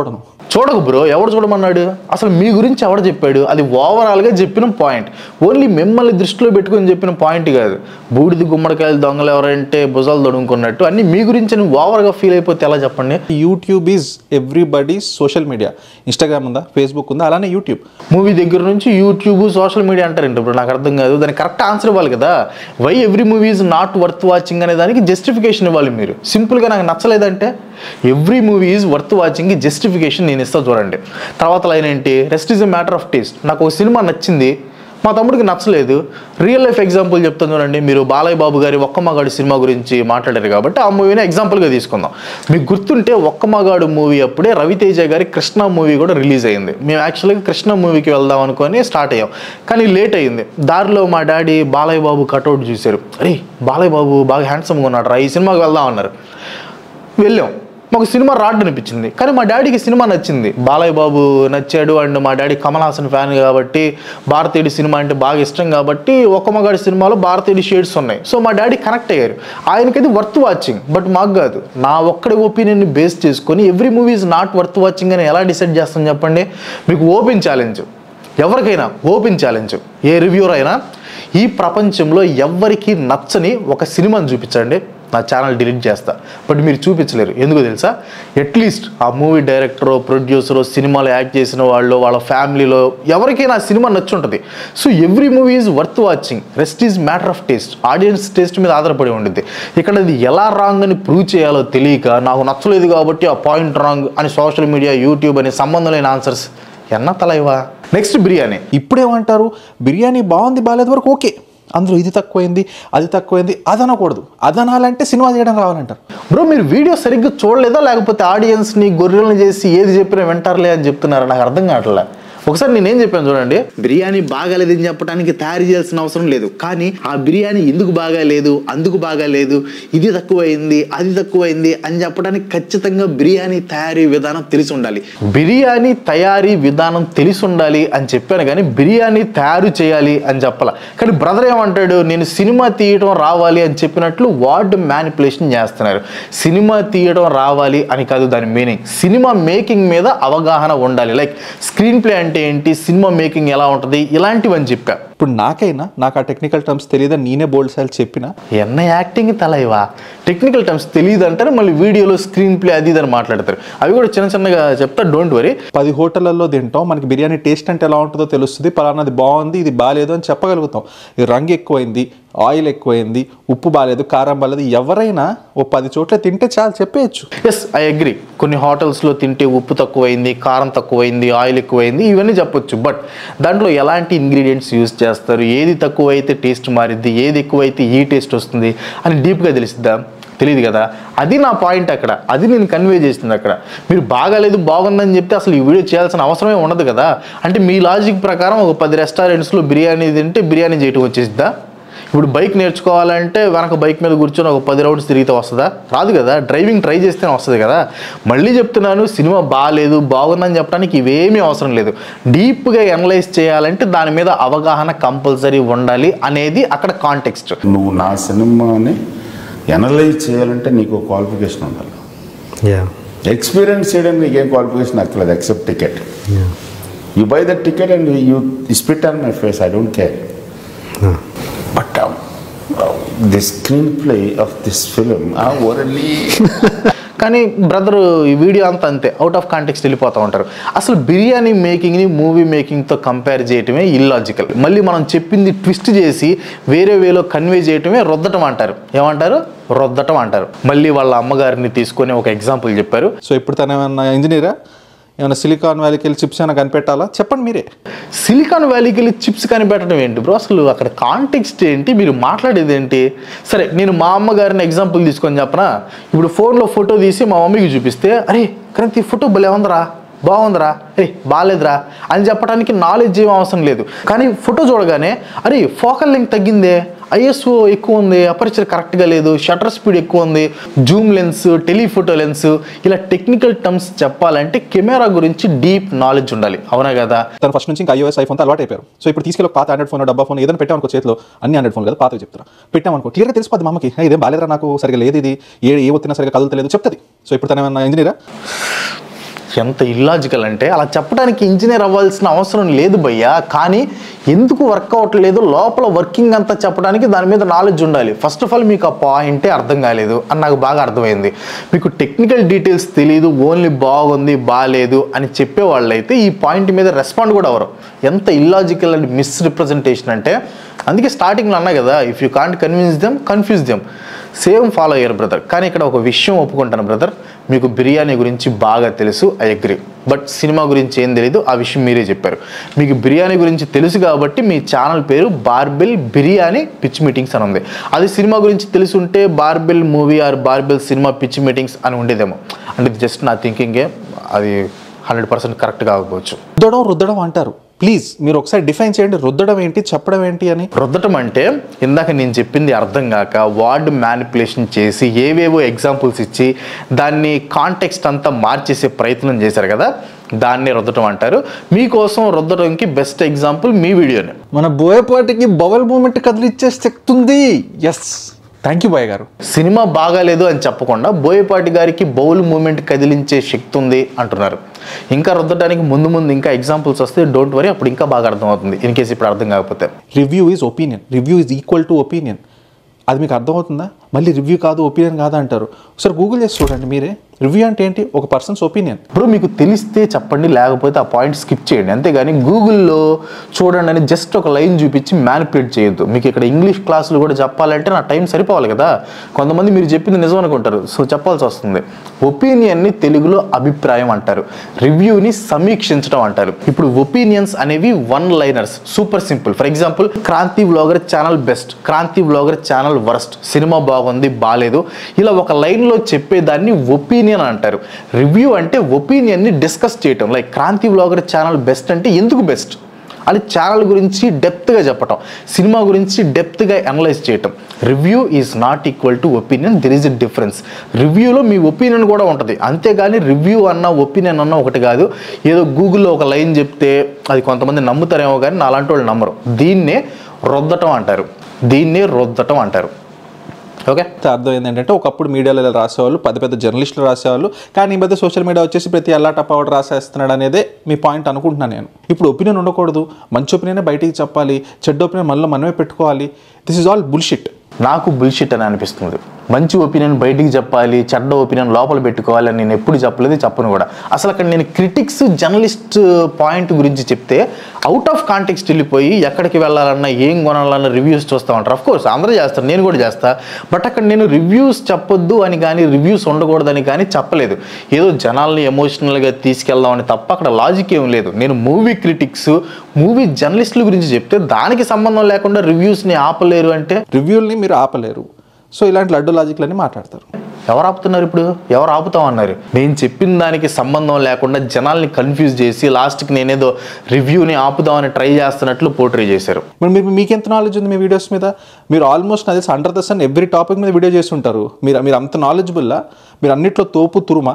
చూడకు బ్రో, ఎవడు చూడమన్నాడు? అసలు మీ గురించి ఎవడు చెప్పాడు? అది ఓవరాల్గా చెప్పిన పాయింట్, ఓన్లీ మిమ్మల్ని దృష్టిలో పెట్టుకొని చెప్పిన పాయింట్ కాదు. బూడిది గుమ్మడికాయలు దొంగలు ఎవరంటే భుజాలు దొడుకున్నట్టు అన్ని మీ గురించి నువ్వు ఓవర్గా ఫీల్ అయిపోతే ఎలా చెప్పండి? YouTube is everybody's social media. Instagram ఉందా, ఫేస్బుక్ ఉందా, అలానే యూట్యూబ్. మూవీ దగ్గర నుంచి యూట్యూబ్ సోషల్ మీడియా అంటారంటే ఇప్పుడు నాకు అర్థం కాదు. దానికి కరెక్ట్ ఆన్సర్ ఇవ్వాలి కదా. Why every movie is not worth watching అనే దానికి జస్టిఫికేషన్ ఇవ్వాలి మీరు. సింపుల్గా నాకు నచ్చలేదంటే every movie is worth watching justification నేను ఇస్తా చూడండి. తర్వాత లైన్ ఏంటి? Rest is a matter of taste. నాకు ఒక సినిమా నచ్చింది, మా తమ్ముడికి నచ్చలేదు. రియల్ లైఫ్ ఎగ్జాంపుల్ చెప్తాను చూడండి. మీరు బాలయ్య బాబు గారి ఒక్క మగాడు సినిమా గురించి మాట్లాడారు కాబట్టి ఆ మూవీని ఎగ్జాంపుల్గా తీసుకుందాం. మీకు గుర్తుంటే ఒక్క మగాడు మూవీ అప్పుడే రవితేజ గారి కృష్ణ మూవీ కూడా రిలీజ్ అయ్యింది. మేము యాక్చువల్గా కృష్ణ మూవీకి వెళ్దాం అనుకొని స్టార్ట్ అయ్యాం, కానీ లేట్ అయ్యింది. దారిలో మా డాడీ బాలయ్య బాబు కట్అవుట్ చూశారు. అరే బాలయ్య బాబు బాగా హ్యాండ్సమ్గా ఉన్నాడు రా, ఈ సినిమాకి వెళ్దాం అన్నారు. వెళ్ళాం. మాకు సినిమా రాడ్ అనిపించింది, కానీ మా డాడీకి సినిమా నచ్చింది. బాలయ్య బాబు నచ్చాడు అండ్ మా డాడీ కమల్ హాసన్ ఫ్యాన్ కాబట్టి భారతీయుడి సినిమా అంటే బాగా ఇష్టం కాబట్టి ఒక్క మగాడి సినిమాలో భారతీయుడి షేడ్స్ ఉన్నాయి. సో మా డాడీ కనెక్ట్ అయ్యారు. ఆయనకైతే వర్త్ వాచింగ్, బట్ మాకు కాదు. నా ఒక్కడి ఒపీనియన్ని బేస్ చేసుకొని every movie is not worth watching అని ఎలా డిసైడ్ చేస్తాం చెప్పండి? మీకు ఓపెన్ ఛాలెంజ్, ఎవరికైనా ఓపెన్ ఛాలెంజ్, ఏ రివ్యూర్ అయినా ఈ ప్రపంచంలో ఎవరికి నచ్చని ఒక సినిమాని చూపించండి, నా ఛానల్ డిలీట్ చేస్తా. బట్ మీరు చూపించలేరు. ఎందుకు తెలుసా? అట్లీస్ట్ ఆ మూవీ డైరెక్టరో ప్రొడ్యూసరో సినిమాలో యాక్ట్ చేసిన వాళ్ళు వాళ్ళ ఫ్యామిలీలో ఎవరికైనా ఆ సినిమా నచ్చుంటుంది. So every movie is worth watching, rest is matter of taste. Audience taste మీద ఆధారపడి ఉంటుంది. ఇక్కడ అది ఎలా రాంగ్ అని ప్రూవ్ చేయాలో తెలియక నాకు నచ్చలేదు కాబట్టి ఆ పాయింట్ రాంగ్ అని సోషల్ మీడియా యూట్యూబ్ అనే సంబంధం లేని ఆన్సర్స్ ఎన్న తలైవా. నెక్స్ట్ బిర్యానీ. ఇప్పుడేమంటారు? బిర్యానీ బాగుంది బాగాలేదు వరకు ఓకే, అందులో ఇది తక్కువైంది అది తక్కువైంది అది అనకూడదు. అది అనాలంటే సినిమా చేయడం రావాలంటారు. బ్రో మీరు వీడియో సరిగ్గా చూడలేదా, లేకపోతే ఆడియన్స్ని గొర్రెలను చేసి ఏది చెప్పినా వింటారులే అని చెప్తున్నారు? నాకు అర్థం కావట్లే. ఒకసారి నేనేం చెప్పాను చూడండి, బిర్యానీ బాగాలేదని చెప్పడానికి తయారు చేయాల్సిన అవసరం లేదు, కానీ ఆ బిర్యానీ ఎందుకు బాగాలేదు, అందుకు బాగాలేదు, ఇది తక్కువైంది అది తక్కువైంది అని చెప్పడానికి ఖచ్చితంగా బిర్యానీ తయారీ విధానం తెలిసి ఉండాలి. బిర్యానీ తయారీ విధానం తెలిసి ఉండాలి అని చెప్పాను, కానీ బిర్యానీ తయారు చేయాలి అని చెప్పాల. కానీ బ్రదర్ ఏమంటాడు, నేను సినిమా తీయడం రావాలి అని చెప్పినట్లు వర్డ్ మ్యానిపులేషన్ చేస్తున్నారు. సినిమా తీయడం రావాలి అని కాదు దాని మీనింగ్, సినిమా మేకింగ్ మీద అవగాహన ఉండాలి. లైక్ స్క్రీన్ ప్లే అంటే ఏంటి, సినిమా మేకింగ్ ఎలా ఉంటుంది, ఇలాంటివని చెప్పా. ఇప్పుడు నాకైనా నాకు ఆ టెక్నికల్ టర్మ్స్ తెలియదని నేనే బోల్డ్ సార్లు చెప్పినా ఎన్న యాక్టింగ్ తలైవా, టెక్నికల్ టర్మ్స్ తెలియదు అంటారు, మళ్ళీ వీడియోలో స్క్రీన్ ప్లే అది ఇది అని మాట్లాడతారు. అవి కూడా చిన్న చిన్నగా చెప్తా, డోంట్ వరీ. పది హోటళ్లలో తింటాం, మనకి బిర్యానీ టేస్ట్ అంటే ఎలా ఉంటుందో తెలుస్తుంది, పలానాది బాగుంది ఇది బాగాలేదు అని చెప్పగలుగుతాం. ఇది రంగు ఎక్కువైంది, ఆయిల్ ఎక్కువైంది, ఉప్పు బాగాలేదు, కారం బాగాలేదు, ఎవరైనా ఓ పది చోట్ల తింటే చాలు చెప్పేయచ్చు. Yes I agree. కొన్ని హోటల్స్లో తింటే ఉప్పు తక్కువైంది, కారం తక్కువైంది, ఆయిల్ ఎక్కువైంది, ఇవన్నీ చెప్పొచ్చు. బట్ దాంట్లో ఎలాంటి ఇంగ్రీడియంట్స్ యూజ్ చేస్తారు, ఏది తక్కువ అయితే టేస్ట్ మారిద్ది, ఏది ఎక్కువైతే ఈ టేస్ట్ వస్తుంది అని డీప్గా తెలిసిద్దా? తెలియదు కదా. అది నా పాయింట్ అక్కడ, అది నేను కన్వే చేస్తుంది అక్కడ. మీరు బాగాలేదు బాగుందని చెప్తే అసలు ఈ వీడియో చేయాల్సిన అవసరమే ఉండదు కదా. అంటే మీ లాజిక్ ప్రకారం ఒక పది రెస్టారెంట్స్లో బిర్యానీ తింటే బిర్యానీ చేయటం వచ్చేసిద్దా? ఇప్పుడు బైక్ నేర్చుకోవాలంటే వెనక బైక్ మీద కూర్చొని ఒక పది రౌండ్స్ తిరిగితే వస్తుందా? రాదు కదా. డ్రైవింగ్ ట్రై చేస్తేనే వస్తుంది కదా. మళ్ళీ చెప్తున్నాను, సినిమా బాగాలేదు బాగుందని చెప్పడానికి ఇవేమీ అవసరం లేదు. డీప్గా అనలైజ్ చేయాలంటే దాని మీద అవగాహన కంపల్సరీ ఉండాలి అనేది అక్కడ కాంటెక్స్ట్. నువ్వు నా సినిమాని అనలైజ్ చేయాలంటే నీకు క్వాలిఫికేషన్ ఉండాలి. ఎక్స్పీరియన్స్ చేయడానికి నీకేం క్వాలిఫికేషన్ అక్కర్లేదు except ticket. You buy the ticket and you spit on my face, I don't care. But the screenplay of this film orally. కానీ బ్రదర్ ఈ వీడియో అంతా అంతే, అవుట్ ఆఫ్ కాంటెక్స్ట్ వెళ్ళిపోతూ ఉంటారు. అసలు బిర్యానీ మేకింగ్ని మూవీ మేకింగ్తో కంపేర్ చేయటమే ఇల్లాజికల్. మళ్ళీ మనం చెప్పింది ట్విస్ట్ చేసి వేరే వేలో కన్వే చేయటమే రుద్దటం అంటారు. ఏమంటారు? రుద్దటం అంటారు. మళ్ళీ వాళ్ళ అమ్మగారిని తీసుకొని ఒక ఎగ్జాంపుల్ చెప్పారు. సో ఇప్పుడు తను ఏమన్నా ఇంజనీరా, ఏమైనా సిలికాన్ వ్యాలీకి వెళ్ళి చిప్స్ ఏమైనా కనిపెట్టాలా? చెప్పండి మీరే. సిలికాన్ వ్యాలీకి వెళ్ళి చిప్స్ కనిపెట్టడం ఏంటి బ్రో? అసలు అక్కడ కాంటెక్స్ట్ ఏంటి, మీరు మాట్లాడేది ఏంటి? సరే నేను మా అమ్మగారిని ఎగ్జాంపుల్ తీసుకొని చెప్పనా. ఇప్పుడు ఫోన్లో ఫోటో తీసి మా మమ్మీకి చూపిస్తే, అరే క్రాంతి ఫోటో భలే ఉందరా, బాగుందిరా, అరే బాగాలేదురా అని చెప్పడానికి నాలెడ్జ్ ఏం అవసరం లేదు. కానీ ఫోటో చూడగానే అరే ఫోకల్ లెంగ్త్ తగ్గిందే, ఐఎస్ఓ ఎక్కువ ఉంది, అపర్చర్ కరెక్ట్గా లేదు, షటర్ స్పీడ్ ఎక్కువ ఉంది, జూమ్ లెన్స్, టెలిఫోటో లెన్స్, ఇలా టెక్నికల్ టర్మ్స్ చెప్పాలంటే కెమెరా గురించి డీప్ నాలెడ్జ్ ఉండాలి. అవునా కదా? తను ఫస్ట్ నుంచి ఇంకా ఐఓఎస్ ఐఫోన్తో అలవాటు అయిపోయారు. సో ఇప్పుడు తీసుకెళ్ళి పాత ఆండ్రాయిడ్ ఫోన్, డబ్బా ఫోన్ ఏదైనా పెట్టామనుకో, చేతిలో అన్ని ఆండ్రాయిడ్ ఫోన్ కదా, పాతవి చెప్తారా, పెట్టామనుకో క్లియర్గా తెలిసిపోద్ది మా అమ్మకి, ఇదేం బాగాలేదురా, నాకు సరిగా లేదు, ఇది ఏ ఏ ఒత్తినా సరిగా కదులుతలేదు చెప్తుంది. సో ఇప్పుడు తను ఏమన్నా ఇంజనీరా? ఎంత ఇల్లాజికల్ అంటే అలా చెప్పడానికి ఇంజనీర్ అవ్వాల్సిన అవసరం లేదు భయ్యా, కానీ ఎందుకు వర్క్ అవ్వట్లేదు లోపల వర్కింగ్ అంతా చెప్పడానికి దాని మీద నాలెడ్జ్ ఉండాలి. ఫస్ట్ ఆఫ్ ఆల్ మీకు ఆ పాయింటే అర్థం కాలేదు అని నాకు బాగా అర్థమైంది. మీకు టెక్నికల్ డీటెయిల్స్ తెలియదు, ఓన్లీ బాగుంది బాగాలేదు అని చెప్పే వాళ్ళైతే ఈ పాయింట్ మీద రెస్పాండ్ కూడా అవ్వరు. ఎంత ఇల్లాజికల్ అండ్ మిస్రిప్రజెంటేషన్ అంటే, అందుకే స్టార్టింగ్లో అన్నా కదా, if you can't convince them confuse them. Same follow అయ్యారు బ్రదర్. కానీ ఇక్కడ ఒక విషయం ఒప్పుకుంటాను బ్రదర్, మీకు బిర్యానీ గురించి బాగా తెలుసు, ఐ అగ్రీ. బట్ సినిమా గురించి ఏం తెలియదు, ఆ విషయం మీరే చెప్పారు. మీకు బిర్యానీ గురించి తెలుసు కాబట్టి మీ ఛానల్ పేరు బార్బెల్ బిర్యానీ పిచ్ మీటింగ్స్ అని ఉంది. అది సినిమా గురించి తెలుసుంటే బార్బెల్ మూవీ ఆర్ బార్బెల్ సినిమా పిచ్ మీటింగ్స్ అని ఉండేదేమో. అంటే ఇది జస్ట్ నా థింకింగే, అది హండ్రెడ్ పర్సెంట్ కరెక్ట్ కాకపోవచ్చు. రుద్దడం రుద్దడం అంటారు, ప్లీజ్ మీరు ఒకసారి డిఫైన్ చేయండి. రుద్దడం ఏంటి, చెప్పడం ఏంటి అని. రుద్దటం అంటే ఇందాక నేను చెప్పింది అర్థం కాక వర్డ్ మ్యానిపులేషన్ చేసి ఏవేవో ఎగ్జాంపుల్స్ ఇచ్చి దాన్ని కాంటెక్స్ట్ అంతా మార్చేసే ప్రయత్నం చేశారు కదా, దాన్ని రుద్దటం అంటారు. మీకోసం రుద్దటంకి బెస్ట్ ఎగ్జాంపుల్ మీ వీడియోనే. మన బోయపాటికి బవల్ మూమెంట్ కదిలిచ్చే శక్తి ఉంది. ఎస్, థ్యాంక్ యూ బాయ్ గారు. సినిమా బాగాలేదు అని చెప్పకుండా బోయపాటి గారికి బౌల్ మూమెంట్ కదిలించే శక్తి ఉంది అంటున్నారు. ఇంకా రుద్దడానికి ముందు ముందు ఇంకా ఎగ్జాంపుల్స్ వస్తే డోంట్ వరీ, అప్పుడు ఇంకా బాగా అర్థం అవుతుంది. ఇన్ కేసు ఇప్పుడు అర్థం కాకపోతే. Review is opinion, review is equal to opinion. అది మీకు అర్థమవుతుందా? మళ్ళీ రివ్యూ కాదు ఒపీనియన్ కాదు అంటారు. ఒకసారి గూగుల్ చేసి చూడండి మీరే, రివ్యూ అంటే ఏంటి, ఒక పర్సన్స్ ఒపీనియన్. బ్రో మీకు తెలిస్తే చెప్పండి, లేకపోతే ఆ పాయింట్ స్కిప్ చేయండి. అంతేగాని గూగుల్లో చూడండి అని జస్ట్ ఒక లైన్ చూపించి మ్యానిపులేట్ చేయొద్దు. మీకు ఇక్కడ ఇంగ్లీష్ క్లాసులు కూడా చెప్పాలంటే నా టైం సరిపోవాలి కదా. కొంతమంది మీరు చెప్పింది నిజం అనుకుంటారు, సో చెప్పాల్సి వస్తుంది. ఒపీనియన్ని తెలుగులో అభిప్రాయం అంటారు, రివ్యూని సమీక్షించడం అంటారు. ఇప్పుడు ఒపీనియన్స్ అనేవి one liners, super simple. For example, Kranti vlogger channel best, Kranti vlogger channel worst, సినిమా బాగుంది బాలేదు, ఇలా ఒక లైన్లో చెప్పేదాన్ని ఒపీనియన్ అంటారు. రివ్యూ అంటే ఒపీనియన్ని డిస్కస్ చేయటం. Like Kranti vlogger channel best అంటే ఎందుకు బెస్ట్ అని ఛానల్ గురించి డెప్త్గా చెప్పటం, సినిమా గురించి డెప్త్గా అనలైజ్ చేయటం. Review is not equal to opinion, there is a difference. రివ్యూలో మీ ఒపీనియన్ కూడా ఉంటుంది, అంతేగాని రివ్యూ అన్న ఒపీనియన్ అన్న ఒకటి కాదు. ఏదో గూగుల్లో ఒక లైన్ చెప్తే అది కొంతమంది నమ్ముతారేమో కానీ నా అలాంటి వాళ్ళు నమ్మరు. దీన్నే రుద్దటం అంటారు, దీన్నే రుద్దటం అంటారు. ఓకే, అర్థం ఏంటంటే ఒకప్పుడు మీడియాలో రాసేవాళ్ళు, పెద్ద పెద్ద జర్నలిస్టులు రాసేవాళ్ళు, కానీ ఈ మధ్య సోషల్ మీడియా వచ్చేసి ప్రతి అల్లాట పౌడర్ రాసేస్తున్నాడు అనేదే మీ పాయింట్ అనుకుంటున్నాను నేను. ఇప్పుడు ఒపీనియన్ ఉండకూడదు, మంచి ఒపీనియన్ బయటికి చెప్పాలి, చెడ్డ ఒపీనియన్ మనలో మనమే పెట్టుకోవాలి. This is all bullshit. నాకు బుల్షిట్ అని అనిపిస్తుంది. మంచి ఒపీనియన్ బయటికి చెప్పాలి, చెడ్డ ఒపీనియన్ లోపల పెట్టుకోవాలి అని నేను ఎప్పుడు చెప్పలేదు, చెప్పను కూడా. అసలు అక్కడ నేను క్రిటిక్స్ జర్నలిస్ట్ పాయింట్ గురించి చెప్తే అవుట్ ఆఫ్ కాంటెక్స్ట్ వెళ్ళిపోయి ఎక్కడికి వెళ్ళాలన్నా ఏం కొనాలన్నా రివ్యూస్ చూస్తూ ఉంటారు. అఫ్ కోర్స్ అందరూ చేస్తారు, నేను కూడా చేస్తా. బట్ అక్కడ నేను రివ్యూస్ చెప్పొద్దు అని కానీ రివ్యూస్ ఉండకూడదని కానీ చెప్పలేదు. ఏదో జనాల్ని ఎమోషనల్గా తీసుకెళ్దామని తప్ప అక్కడ లాజిక్ ఏం లేదు. నేను మూవీ క్రిటిక్స్, మూవీ జర్నలిస్టుల గురించి చెప్తే దానికి సంబంధం లేకుండా రివ్యూస్ని ఆపలేరు అంటే రివ్యూల్ని మీరు ఆపలేరు. సో ఇలాంటి లడ్డు లాజిక్లన్నీ మాట్లాడతారు. ఎవరు ఆపుతున్నారు ఇప్పుడు, ఎవరు ఆపుతాం అన్నారు? నేను చెప్పిన దానికి సంబంధం లేకుండా జనాల్ని కన్ఫ్యూజ్ చేసి లాస్ట్కి నేనేదో రివ్యూని ఆపుదామని ట్రై చేస్తున్నట్లు పోర్ట్రే చేశారు. మరి మీరు మీకు ఎంత నాలెడ్జ్ ఉంది మీ వీడియోస్ మీద? మీరు ఆల్మోస్ట్ నాకు తెలిసి హండ్రెడ్ పర్సెంట్ ఎవ్రీ టాపిక్ మీద వీడియో చేస్తుంటారు. మీరు మీరు అంత నాలెడ్జబుల్లా? మీరు అన్నిట్లో తోపు తురుమా?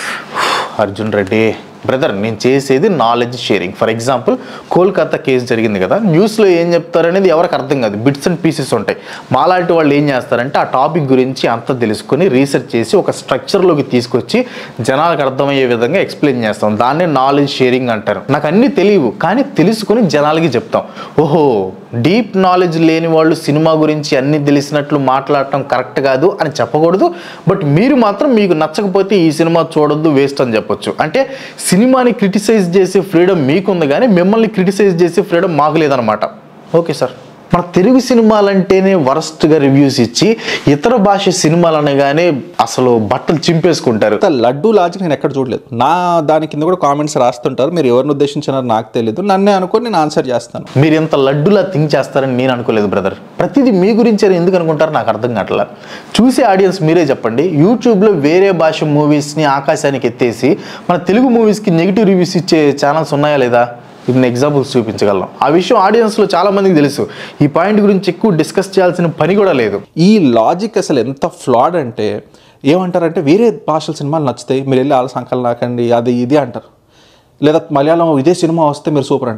అర్జున్ రెడ్డి బ్రదర్, నేను చేసేది knowledge sharing. For example, Kolkata case జరిగింది కదా, న్యూస్లో ఏం చెప్తారనేది ఎవరికి అర్థం కాదు, బిట్స్ అండ్ పీసెస్ ఉంటాయి. మాలాంటి వాళ్ళు ఏం చేస్తారంటే ఆ టాపిక్ గురించి అంతా తెలుసుకొని రీసెర్చ్ చేసి ఒక స్ట్రక్చర్లోకి తీసుకొచ్చి జనాలకు అర్థమయ్యే విధంగా ఎక్స్ప్లెయిన్ చేస్తాం. దాన్నే నాలెడ్జ్ షేరింగ్ అంటారు. నాకు అన్నీ తెలియవు, కానీ తెలుసుకొని జనాలకి చెప్తాం. ఓహో, డీప్ నాలెడ్జ్ లేని వాళ్ళు సినిమా గురించి అన్ని తెలిసినట్లు మాట్లాడటం కరెక్ట్ కాదు అని చెప్పకూడదు. బట్ మీరు మాత్రం మీకు నచ్చకపోతే ఈ సినిమా చూడొద్దు, వేస్ట్ అని చెప్పొచ్చు. అంటే సినిమాని క్రిటిసైజ్ చేసే ఫ్రీడమ్ మీకుంది, కానీ మిమ్మల్ని క్రిటిసైజ్ చేసే ఫ్రీడమ్ మాకు లేదనమాట. ఓకే సార్, మన తెలుగు సినిమాలంటేనే వరస్ట్గా రివ్యూస్ ఇచ్చి ఇతర భాష సినిమాలు అనగానే అసలు బట్టలు చింపేసుకుంటారు. లడ్డు లాజిక్ నేను ఎక్కడ చూడలేదు. నా దాని కింద కూడా కామెంట్స్ రాస్తుంటారు, మీరు ఎవరిని ఉద్దేశించినారో నాకు తెలియదు, నన్నే అనుకొని నేను ఆన్సర్ చేస్తాను. మీరు ఎంత లడ్డులా థింక్ చేస్తారని నేను అనుకోలేదు బ్రదర్. ప్రతిదీ మీ గురించి ఎందుకు అనుకుంటారు నాకు అర్థం కావట్లా. చూసే ఆడియన్స్ మీరే చెప్పండి. యూట్యూబ్లో వేరే భాష మూవీస్ని ఆకాశానికి ఎత్తేసి మన తెలుగు మూవీస్కి నెగిటివ్ రివ్యూస్ ఇచ్చే ఛానల్స్ ఉన్నాయా లేదా? ఇది ఎగ్జాంపుల్స్ చూపించగలం. ఆ విషయం ఆడియన్స్లో చాలా మందికి తెలుసు. ఈ పాయింట్ గురించి ఎక్కువ డిస్కస్ చేయాల్సిన పని కూడా లేదు. ఈ లాజిక్ అసలు ఎంత ఫ్లాడ్ అంటే, ఏమంటారంటే వేరే భాషల సినిమాలు నచ్చుతాయి, మీరు వెళ్ళి వాళ్ళ సంకలనం నాకండి అది ఇది అంటారు. లేదా మలయాళం ఇదే సినిమా వస్తే మీరు సూపర్ అంటారు.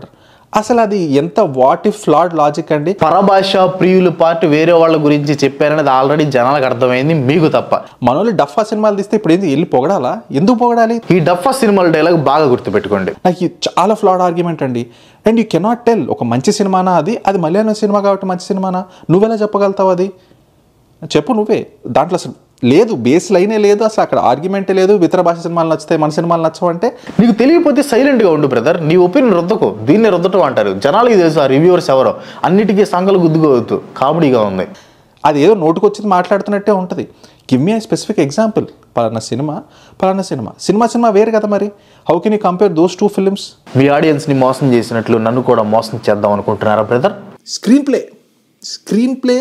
అసలు అది ఎంత వాట్ ఇఫ్ ఫ్లాడ్ లాజిక్ అండి. పరభాష ప్రియులు పార్ట్ వేరే వాళ్ళ గురించి చెప్పారనేది ఆల్రెడీ జనాలకు అర్థమైంది, మీకు తప్ప. మనోళ్ళు డఫా సినిమాలు తీస్తే ఇప్పుడు ఏంది వెళ్ళి పొగడాలా? ఎందుకు పొగడాలి? ఈ డఫా సినిమాల డైలాగ్ బాగా గుర్తుపెట్టుకోండి. నాకు ఇది చాలా ఫ్లాడ్ ఆర్గ్యుమెంట్ అండి. అండ్ యూ కెనాట్ టెల్ ఒక మంచి సినిమానా అది, అది మలయాళం సినిమా కాబట్టి మంచి సినిమానా, నువ్వెలా చెప్పగలుగుతావు? అది చెప్పు నువ్వే. దాంట్లో అసలు లేదు, బేస్ లైనే లేదు, అసలు అక్కడ ఆర్గ్యుమెంటే లేదు. ఇతర భాష సినిమాలు నచ్చుతాయి, మన సినిమాలు నచ్చవు అంటే నీకు తెలియకపోతే సైలెంట్గా ఉండు బ్రదర్. నీ ఒపీనియన్ రుద్దకు, దీన్ని రుద్దటం అంటారు. జనాలకి తెలుసు ఆ రివ్యూవర్స్ ఎవరో. అన్నిటికీ సంఘాలు గుద్దుకోవద్దు, కామెడీగా ఉంది. అది ఏదో నోటుకొచ్చింది మాట్లాడుతున్నట్టే ఉంటుంది. Give me a specific example. పలానా సినిమా పలానా సినిమా సినిమా సినిమా వేరు కదా. మరి how can you compare those two films? మీ ఆడియన్స్ని మోసం చేసినట్లు నన్ను కూడా మోసం చేద్దాం అనుకుంటున్నారా బ్రదర్? స్క్రీన్ ప్లే స్క్రీన్ ప్లే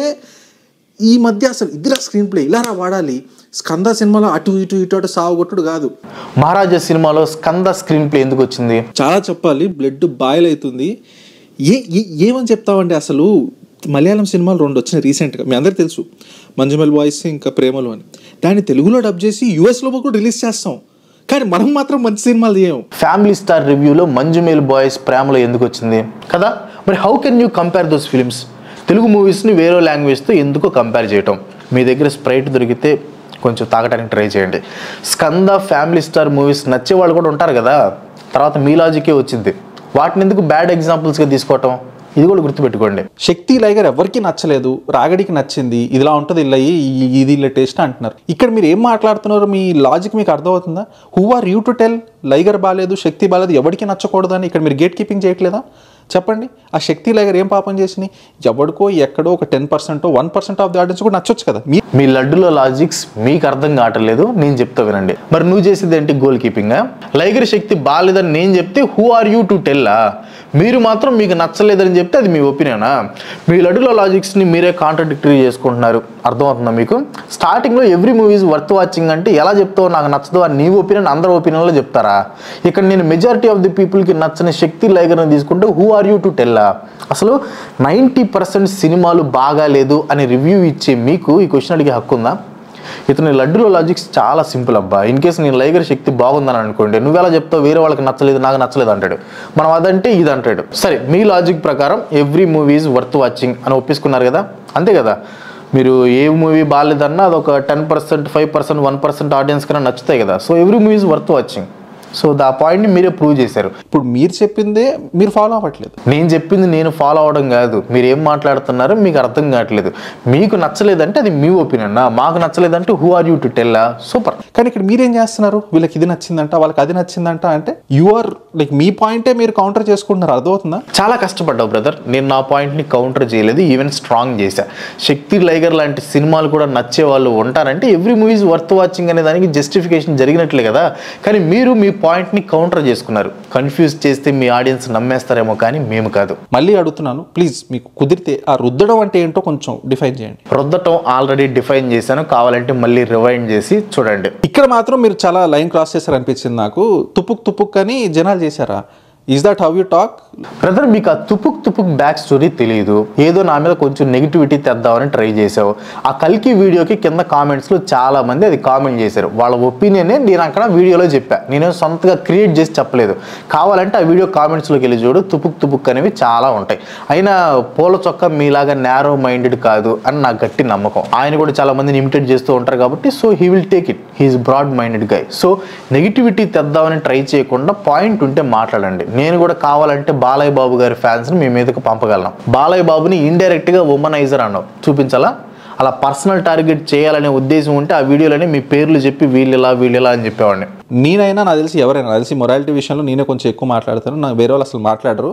ఈ మధ్య అసలు ఇదిరా స్క్రీన్ ప్లే ఇలా రా వాడాలి. స్కంద సినిమాలో అటు ఇటు ఇటు అటు సాగు కొట్టుడు కాదు. మహారాజా సినిమాలో స్కంద స్క్రీన్ ప్లే ఎందుకు వచ్చింది? చాలా చెప్పాలి, బ్లడ్ బాయిల్ అవుతుంది. ఏ ఏమని చెప్తామండి అసలు. మలయాళం సినిమాలు రెండు వచ్చినాయి రీసెంట్గా, మీ అందరికీ తెలుసు, మంజుమల్ బాయ్స్ ఇంకా ప్రేమలు అని. దాన్ని తెలుగులో డబ్ చేసి యూఎస్లో కూడా రిలీజ్ చేస్తాం, కానీ మనం మాత్రం మంచి సినిమాలు తీయం. ఫ్యామిలీ స్టార్ రివ్యూలో మంజుమేల్ బాయ్స్ ప్రేమలో ఎందుకు వచ్చింది కదా? మరి how can you compare those films? Telugu మూవీస్ని వేరే లాంగ్వేజ్తో ఎందుకు కంపేర్ చేయటం? మీ దగ్గర స్ప్రైట్ దొరికితే కొంచెం తాగడానికి ట్రై చేయండి. స్కంద ఫ్యామిలీ స్టార్ మూవీస్ నచ్చే వాళ్ళు కూడా ఉంటారు కదా. తర్వాత మీ లాజికే వచ్చింది. వాటిని ఎందుకు బ్యాడ్ ఎగ్జాంపుల్స్గా తీసుకోవటం? ఇది కూడా గుర్తుపెట్టుకోండి. శక్తి లైగర్ ఎవరికి నచ్చలేదు, రాగడికి నచ్చింది. ఇదిలా ఉంటుంది, ఇలా ఇది ఇలా టేస్ట్ అంటున్నారు. ఇక్కడ మీరు ఏం మాట్లాడుతున్నారు? మీ లాజిక్ మీకు అర్థమవుతుందా? Who are you to tell Liger బాగాలేదు, శక్తి బాగాలేదు, ఎవరికి నచ్చకూడదు అని ఇక్కడ మీరు గేట్ కీపింగ్ చేయట్లేదా? చెప్పండి. ఆ శక్తి లైగర్ ఏం పాపం చేసినాయి? ఎవడికో ఎక్కడో ఒక ten percent one percent of the audience కూడా నచ్చొచ్చు కదా. మీ మీ లడ్డులో లాజిక్స్ మీకు అర్థం కావట్లేదు, నేను చెప్తా వినండి. మరి నువ్వు చేసేది ఏంటి? గోల్ కీపింగా? లైగర్ శక్తి బాగాలేదని నేను చెప్తే హూ ఆర్ యూ టు టెల్లా? మీరు మాత్రం మీకు నచ్చలేదని చెప్తే అది మీ ఒపీనియనా? మీ లడ్డులో లాజిక్స్ని మీరే కాంట్రడిక్టరీ చేసుకుంటున్నారు. అర్థమవుతుందా మీకు? స్టార్టింగ్లో ఎవ్రీ మూవీస్ వర్త్ వాచింగ్ అంటే ఎలా చెప్తావు? నాకు నచ్చదు అని నీ ఒపీనియన్ అందరి ఒపీనియన్లో చెప్తారా? ఇక్కడ నేను మెజారిటీ ఆఫ్ ది పీపుల్కి నచ్చని శక్తి లైగర్ని తీసుకుంటే హూ ఆర్ యూ టు టెల్లా? అసలు నైంటీ పర్సెంట్ సినిమాలు బాగాలేదు అని రివ్యూ ఇచ్చే మీకు ఈ క్వశ్చన్ అడిగే హక్కు ఉందా? ఇతని లడ్డులో లాజిక్స్ చాలా సింపుల్ అబ్బా. ఇన్ కేసు నేను లైగర్ శక్తి బాగుందని అనుకోండి, నువ్వెలా చెప్తావు వేరే వాళ్ళకి నచ్చలేదు నాకు నచ్చలేదు అంటాడు. మనం అదంటే ఇది అంటాడు. సరే, మీ లాజిక్ ప్రకారం every movie is worth watching అని ఒప్పేసుకున్నారు కదా, అంతే కదా? మీరు ఏ మూవీ బాగాలేదన్నా అది ఒక ten percent five percent one percent audience కన్నా నచ్చుతాయి కదా. So every movie is worth watching. So the పాయింట్ని మీరే ప్రూవ్ చేశారు. ఇప్పుడు మీరు చెప్పిందే మీరు ఫాలో అవ్వట్లేదు. నేను చెప్పింది నేను ఫాలో అవ్వడం కాదు, మీరు ఏం మాట్లాడుతున్నారో మీకు అర్థం కావట్లేదు. మీకు నచ్చలేదంటే అది మీ ఒపీనియన్, మాకు నచ్చలేదంటే హూ ఆర్ యూ టు టెల్లా? సూపర్. కానీ ఇక్కడ మీరేం చేస్తున్నారు? వీళ్ళకి ఇది నచ్చిందంట, వాళ్ళకి అది నచ్చిందంట అంటే యు ఆర్ లైక్ మీ పాయింటే మీరు కౌంటర్ చేసుకుంటున్నారు. అర్థమవుతుందా? చాలా కష్టపడ్డావు బ్రదర్. నేను నా పాయింట్ని కౌంటర్ చేయలేదు, ఈవెన్ స్ట్రాంగ్ చేశా. శక్తి లైగర్ లాంటి సినిమాలు కూడా నచ్చే వాళ్ళు ఉంటారంటే ఎవ్రీ మూవీస్ వర్త్ వాచింగ్ అనే దానికి జస్టిఫికేషన్ జరిగినట్లే కదా. కానీ మీరు మీ పాయింట్ని కౌంటర్ చేసుకున్నారు. కన్ఫ్యూజ్ చేస్తే మీ ఆడియన్స్ నమ్మేస్తారేమో, కానీ మేము కాదు. మళ్ళీ అడుగుతున్నాను, ప్లీజ్ మీకు కుదిరితే ఆ రుద్దడం అంటే ఏంటో కొంచెం డిఫైన్ చేయండి. రుద్దటం ఆల్రెడీ డిఫైన్ చేశాను, కావాలంటే మళ్ళీ రివైండ్ చేసి చూడండి. ఇక్కడ మాత్రం మీరు చాలా లైన్ క్రాస్ చేశారు అనిపించింది నాకు. తుపుక్ తుపుక్ అని జనాలు చేశారా? Is that how you talk? Brother, మీకు ఆ తుపుక్ తుపుక్ బ్యాక్ స్టోరీ తెలియదు. ఏదో నా మీద కొంచెం నెగిటివిటీ తెద్దామని ట్రై చేసావు. ఆ కల్కి వీడియోకి కింద కామెంట్స్లో చాలా మంది అది కామెంట్ చేశారు. వాళ్ళ ఒపీనియనే నేను అక్కడ వీడియోలో చెప్పా, నేను సొంతగా క్రియేట్ చేసి చెప్పలేదు. కావాలంటే ఆ వీడియో కామెంట్స్లోకి వెళ్ళి చూడు, తుపుక్ తుపుక్ అనేవి చాలా ఉంటాయి. అయినా పూల చొక్క మీలాగా నేరో మైండెడ్ కాదు అని నాకు గట్టి నమ్మకం. ఆయన కూడా చాలా మందిని ఇమిటేట్ చేస్తూ ఉంటారు కాబట్టి so he will take it. He's broad minded guy. So negativity తెద్దామని ట్రై చేయకుండా పాయింట్ ఉంటే మాట్లాడండి. నేను కూడా కావాలంటే బాలయ్య బాబు గారి ఫ్యాన్స్ని మీ మీదకి పంపగలను. బాలయ్య బాబుని ఇండైరెక్ట్గా ఉమనైజర్ అన్నావు, చూపించాలా? అలా పర్సనల్ టార్గెట్ చేయాలనే ఉద్దేశం ఉంటే ఆ వీడియోలోనే మీ పేర్లు చెప్పి వీళ్ళిలా వీళ్ళిలా అని చెప్పేవాడిని. నేనైనా నాకు తెలిసి ఎవరైనా నాకు తెలిసి మొరాలిటీ విషయంలో నేనే కొంచెం ఎక్కువ మాట్లాడతాను, నాకు వేరే వాళ్ళు అసలు మాట్లాడరు.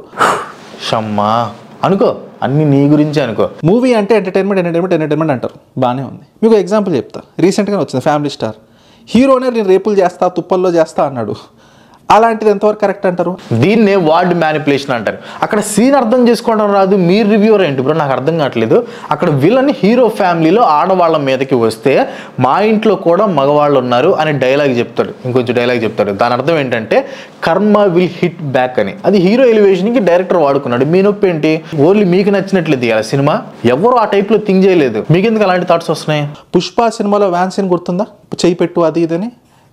షమ్మా అనుకో, అన్ని నీ గురించి అనుకో. మూవీ అంటే ఎంటర్టైన్మెంట్ ఎంటర్టైన్మెంట్ ఎంటర్టైన్మెంట్ అంటారు, బాగానే ఉంది. మీకు ఎగ్జాంపుల్ చెప్తా. రీసెంట్గా వచ్చింది ఫ్యామిలీ స్టార్. హీరోనే నేను రేపులు చేస్తా తుప్పల్లో చేస్తా అన్నాడు. అలాంటిది ఎంతవరకు కరెక్ట్ అంటారు? దీన్నే వార్డ్ మ్యానిపులేషన్ అంటారు. అక్కడ సీన్ అర్థం చేసుకోవడం రాదు, మీరు రివ్యూవర్ ఏంటి బ్రో? నాకు అర్థం కావట్లేదు. అక్కడ విలన్ హీరో ఫ్యామిలీలో ఆడవాళ్ళ మీదకి వస్తే మా ఇంట్లో కూడా మగవాళ్ళు ఉన్నారు అని డైలాగ్ చెప్తాడు, ఇంకొంచెం డైలాగ్ చెప్తాడు. దాని అర్థం ఏంటంటే కర్మ విల్ హిట్ బ్యాక్ అని. అది హీరో ఎలివేషన్కి డైరెక్టర్ వాడుకున్నాడు. మీ నొప్పి ఏంటి? ఓన్లీ మీకు నచ్చినట్లేదు తీయాలి సినిమా. ఎవరు ఆ టైప్లో థింక్ చేయలేదు. మీకు ఎందుకు అలాంటి థాట్స్ వస్తున్నాయి? పుష్ప సినిమాలో వ్యాన్ సీన్ గుర్తుందా? చేయి పెట్టు అది ఇదని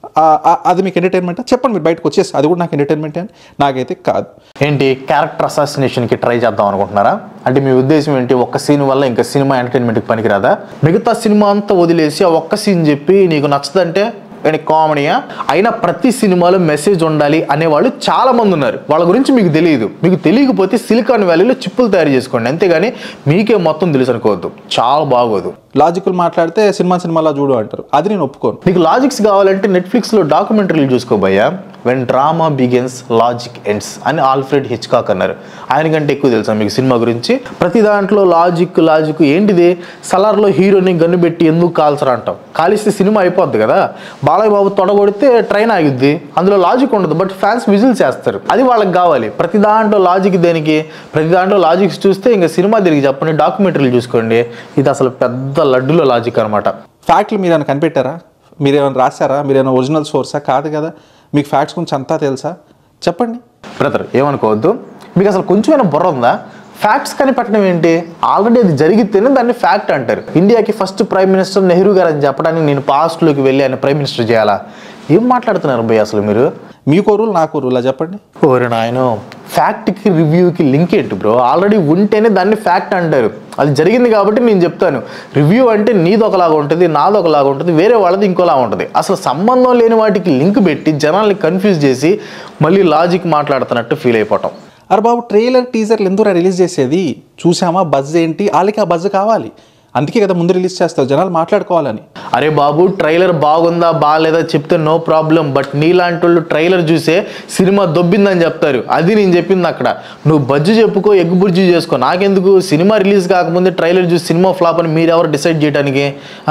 అది మీకు ఎంటర్టైన్మెంట్ చెప్పండి, మీరు బయటకు వచ్చేసి అది కూడా నాకు ఎంటర్టైన్మెంట్ అని. నాకైతే కాదు. ఏంటి క్యారెక్టర్ అసాసినేషన్కి ట్రై చేద్దాం అనుకుంటున్నారా? అంటే మీ ఉద్దేశం ఏంటి, ఒక్క సీన్ వల్ల ఇంకా సినిమా ఎంటర్టైన్మెంట్కి పనికిరాదా? మిగతా సినిమా అంతా వదిలేసి ఆ ఒక్క సీన్ చెప్పి నీకు నచ్చదంటే కానీ కామెడీయా? అయినా ప్రతి సినిమాలో మెసేజ్ ఉండాలి అనేవాళ్ళు చాలా మంది ఉన్నారు. వాళ్ళ గురించి మీకు తెలియదు. మీకు తెలియకపోతే సిలికాన్ వ్యాలీలో చిప్పులు తయారు చేసుకోండి, అంతేగాని మీకే మొత్తం తెలుసు అనుకోవద్దు. చాలా బాగోదు. లాజికల్ మాట్లాడితే సినిమా సినిమాలా చూడు అంటారు, అది నేను ఒప్పుకోను. మీకు లాజిక్స్ కావాలంటే నెట్ఫ్లిక్స్లో డాక్యుమెంటరీలు చూసుకోబోయా. When drama begins logic ends అని ఆల్ఫ్రెడ్ హిచ్కాక్ అన్నారు. ఆయనకంటే ఎక్కువ తెలుసా మీకు సినిమా గురించి? ప్రతి దాంట్లో లాజిక్ లాజిక్ ఏంటిది? సలార్లో హీరోని గన్ను పెట్టి ఎందుకు కాల్చరా అంటాం. కాలిస్తే సినిమా అయిపోద్ది కదా. బాలయ్య బాబు తొడగొడితే ట్రైన్ ఆగిద్ది, అందులో లాజిక్ ఉండదు, బట్ ఫ్యాన్స్ విజిల్ చేస్తారు. అది వాళ్ళకి కావాలి. ప్రతి దాంట్లో లాజిక్ దేనికి? ప్రతి దాంట్లో లాజిక్స్ చూస్తే ఇంకా సినిమా తిరిగి చెప్పండి, డాక్యుమెంటరీలు చూసుకోండి. ఇది అసలు పెద్ద లడ్డులో లాజిక్ అనమాట. ఫ్యాక్ట్లు మీరు ఏమైనా కనిపెట్టారా? మీరేమైనా రాశారా? మీరేమైనా ఒరిజినల్ సోర్సా? కాదు కదా. మీకు ఫ్యాక్ట్స్ గురించి అంతా తెలుసా? చెప్పండి. బ్రదర్ ఏమనుకోవద్దు, మీకు అసలు కొంచెమైనా బుర్ర ఉందా? ఫ్యాక్ట్స్ కనిపెట్టడం ఏంటి? ఆల్రెడీ అది జరిగితేనే దాన్ని ఫ్యాక్ట్ అంటారు. ఇండియాకి ఫస్ట్ ప్రైమ్ మినిస్టర్ నెహ్రూ గారు అని చెప్పడానికి నేను పాస్ట్లోకి వెళ్ళి ఆయన ప్రైమ్ మినిస్టర్ చేయాలా? ఏం మాట్లాడుతున్నారు భయ్ అసలు మీరు? మీకో రూల్ నాకో రూల్ చెప్పండి. ఓరే నాయనో, ఫ్యాక్ట్కి రివ్యూకి లింక్ ఏంటి బ్రో? ఆల్రెడీ ఉంటేనే దాన్ని ఫ్యాక్ట్ అంటారు. అది జరిగింది కాబట్టి నేను చెప్తాను. రివ్యూ అంటే నీది ఒకలాగా ఉంటుంది, నాది ఒకలాగా ఉంటుంది, వేరే వాళ్ళది ఇంకోలా ఉంటుంది. అసలు సంబంధం లేని వాటికి లింక్ పెట్టి జనాల్ని కన్ఫ్యూజ్ చేసి మళ్ళీ లాజిక్ మాట్లాడుతున్నట్టు ఫీల్ అయిపోవటం. అరే బాబు, ట్రైలర్ టీజర్లు ఎందుకు రిలీజ్ చేసేది? చూసామా బజ్ ఏంటి? వాళ్ళకి ఆ బజ్ కావాలి, అందుకే కదా ముందు రిలీజ్ చేస్తావు, జనాలు మాట్లాడుకోవాలని. అరే బాబు, ట్రైలర్ బాగుందా బాగాలేదా చెప్తే నో ప్రాబ్లం, బట్ నీలాంటి వాళ్ళు ట్రైలర్ చూసే సినిమా దొబ్బిందని చెప్తారు. అది నేను చెప్పింది అక్కడ. నువ్వు బజ్జు చెప్పుకో, ఎగ్గు బుర్జీ చేసుకో, నాకెందుకు? సినిమా రిలీజ్ కాకముందే ట్రైలర్ చూసి సినిమా ఫ్లాప్ అని మీరెవరు డిసైడ్ చేయడానికి?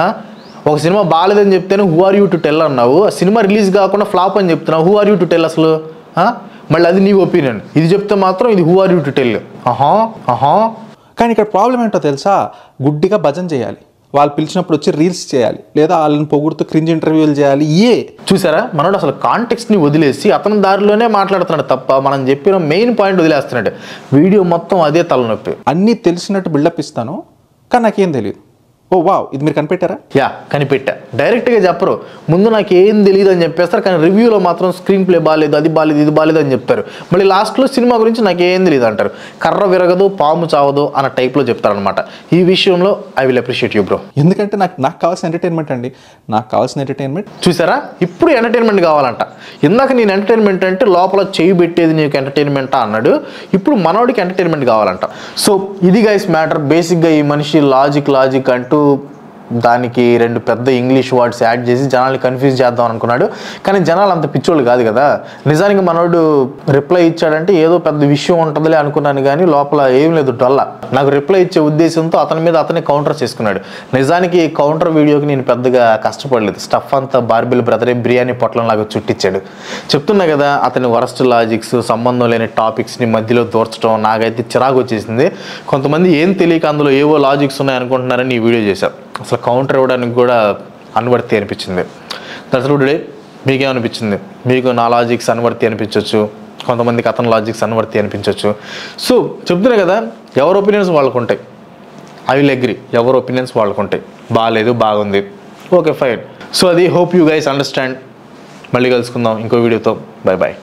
ఒక సినిమా బాగాలేదని చెప్తేనే who are you to tell అన్నావు, సినిమా రిలీజ్ కాకుండా ఫ్లాప్ అని చెప్తున్నావు. Who are you to tell అసలు? మళ్ళీ అది నీ ఒపీనియన్. ఇది చెప్తే మాత్రం ఇది who are you to tell. ఆహా ఆహా కానీ ఇక్కడ ప్రాబ్లం ఏంటో తెలుసా? గుడ్డిగా భజన చేయాలి, వాళ్ళు పిలిచినప్పుడు వచ్చి రీల్స్ చేయాలి, లేదా వాళ్ళని పొగుడుతూ క్రింజ్ ఇంటర్వ్యూలు చేయాలి. ఏ చూసారా, మనోడు అసలు కాంటెక్స్ట్ని వదిలేసి అతని దారిలోనే మాట్లాడుతున్నాడు తప్ప మనం చెప్పిన మెయిన్ పాయింట్ వదిలేస్తున్నాడు. వీడియో మొత్తం అదే తలనొప్పి. అన్నీ తెలిసినట్టు బిల్డప్ ఇస్తాను, కానీ నాకేం తెలియదు. ఓ వావ్, ఇది మీరు కనిపెట్టారా? యా కనిపెట్టా. డైరెక్ట్గా చెప్పరు, ముందు నాకు ఏం తెలియదు అని చెప్పేస్తారు, కానీ రివ్యూలో మాత్రం స్క్రీన్ ప్లే బాగాలేదు, అది బాగాలేదు, ఇది బాగాలేదు అని చెప్తారు. మళ్ళీ లాస్ట్లో సినిమా గురించి నాకు ఏం తెలియదు అంటారు. కర్ర విరగదు పాము చావదు అన్న టైప్లో చెప్తారనమాట. ఈ విషయంలో I will appreciate you bro. ఎందుకంటే నాకు నాకు కావాల్సిన ఎంటర్టైన్మెంట్ అండి, నాకు కావాల్సిన ఎంటర్టైన్మెంట్. చూసారా, ఇప్పుడు ఎంటర్టైన్మెంట్ కావాలంట. ఇందాక నేను ఎంటర్టైన్మెంట్ అంటే లోపల చేయి పెట్టేది నీకు ఎంటర్టైన్మెంటా అన్నాడు. ఇప్పుడు మనోడికి ఎంటర్టైన్మెంట్ కావాలంట. సో ఇది గైస్ మ్యాటర్. బేసిక్గా ఈ మనిషి లాజిక్ లాజిక్ అంటూ దానికి రెండు పెద్ద ఇంగ్లీష్ వర్డ్స్ యాడ్ చేసి జనాల్ని కన్ఫ్యూజ్ చేద్దాం అనుకున్నాడు. కానీ జనాలు అంత పిచ్చోళ్ళు కాదు కదా. నిజానికి మనోడు రిప్లై ఇచ్చాడంటే ఏదో పెద్ద విషయం ఉంటుందిలే అనుకున్నాను, కానీ లోపల ఏం లేదు, డొల్ల. నాకు రిప్లై ఇచ్చే ఉద్దేశంతో అతని మీద అతనే కౌంటర్ చేసుకున్నాడు. నిజానికి ఈ కౌంటర్ వీడియోకి నేను పెద్దగా కష్టపడలేదు. స్టఫ్ అంతా బార్బిల్ బ్రదరే బిర్యానీ పొట్లంలాగా చుట్టించాడు. చెప్తున్నా కదా, అతని వరస్ట్ లాజిక్స్, సంబంధం లేని టాపిక్స్ని మధ్యలో దూర్చడం నాకైతే చిరాకు వచ్చేసింది. కొంతమంది ఏం తెలియక అందులో ఏవో లాజిక్స్ ఉన్నాయనుకుంటున్నారని ఈ వీడియో చేశారు. అసలు కౌంటర్ ఇవ్వడానికి కూడా అనువర్తి అనిపించింది. దర్శకుడే మీకేమనిపించింది? మీకు నా లాజిక్స్ అనువర్తి అనిపించవచ్చు, కొంతమందికి అతని లాజిక్స్ అనువర్తి అనిపించవచ్చు. సో చెప్తున్నా కదా, ఎవరి ఒపీనియన్స్ వాళ్ళకు ఉంటాయి. ఐ విల్ అగ్రీ, ఎవరి ఒపీనియన్స్ వాళ్ళకు ఉంటాయి. బాగాలేదు, బాగుంది, ఓకే ఫైన్. సో అది హోప్ యూ గైస్ అండర్స్టాండ్. మళ్ళీ కలుసుకుందాం ఇంకో వీడియోతో. Bye bye.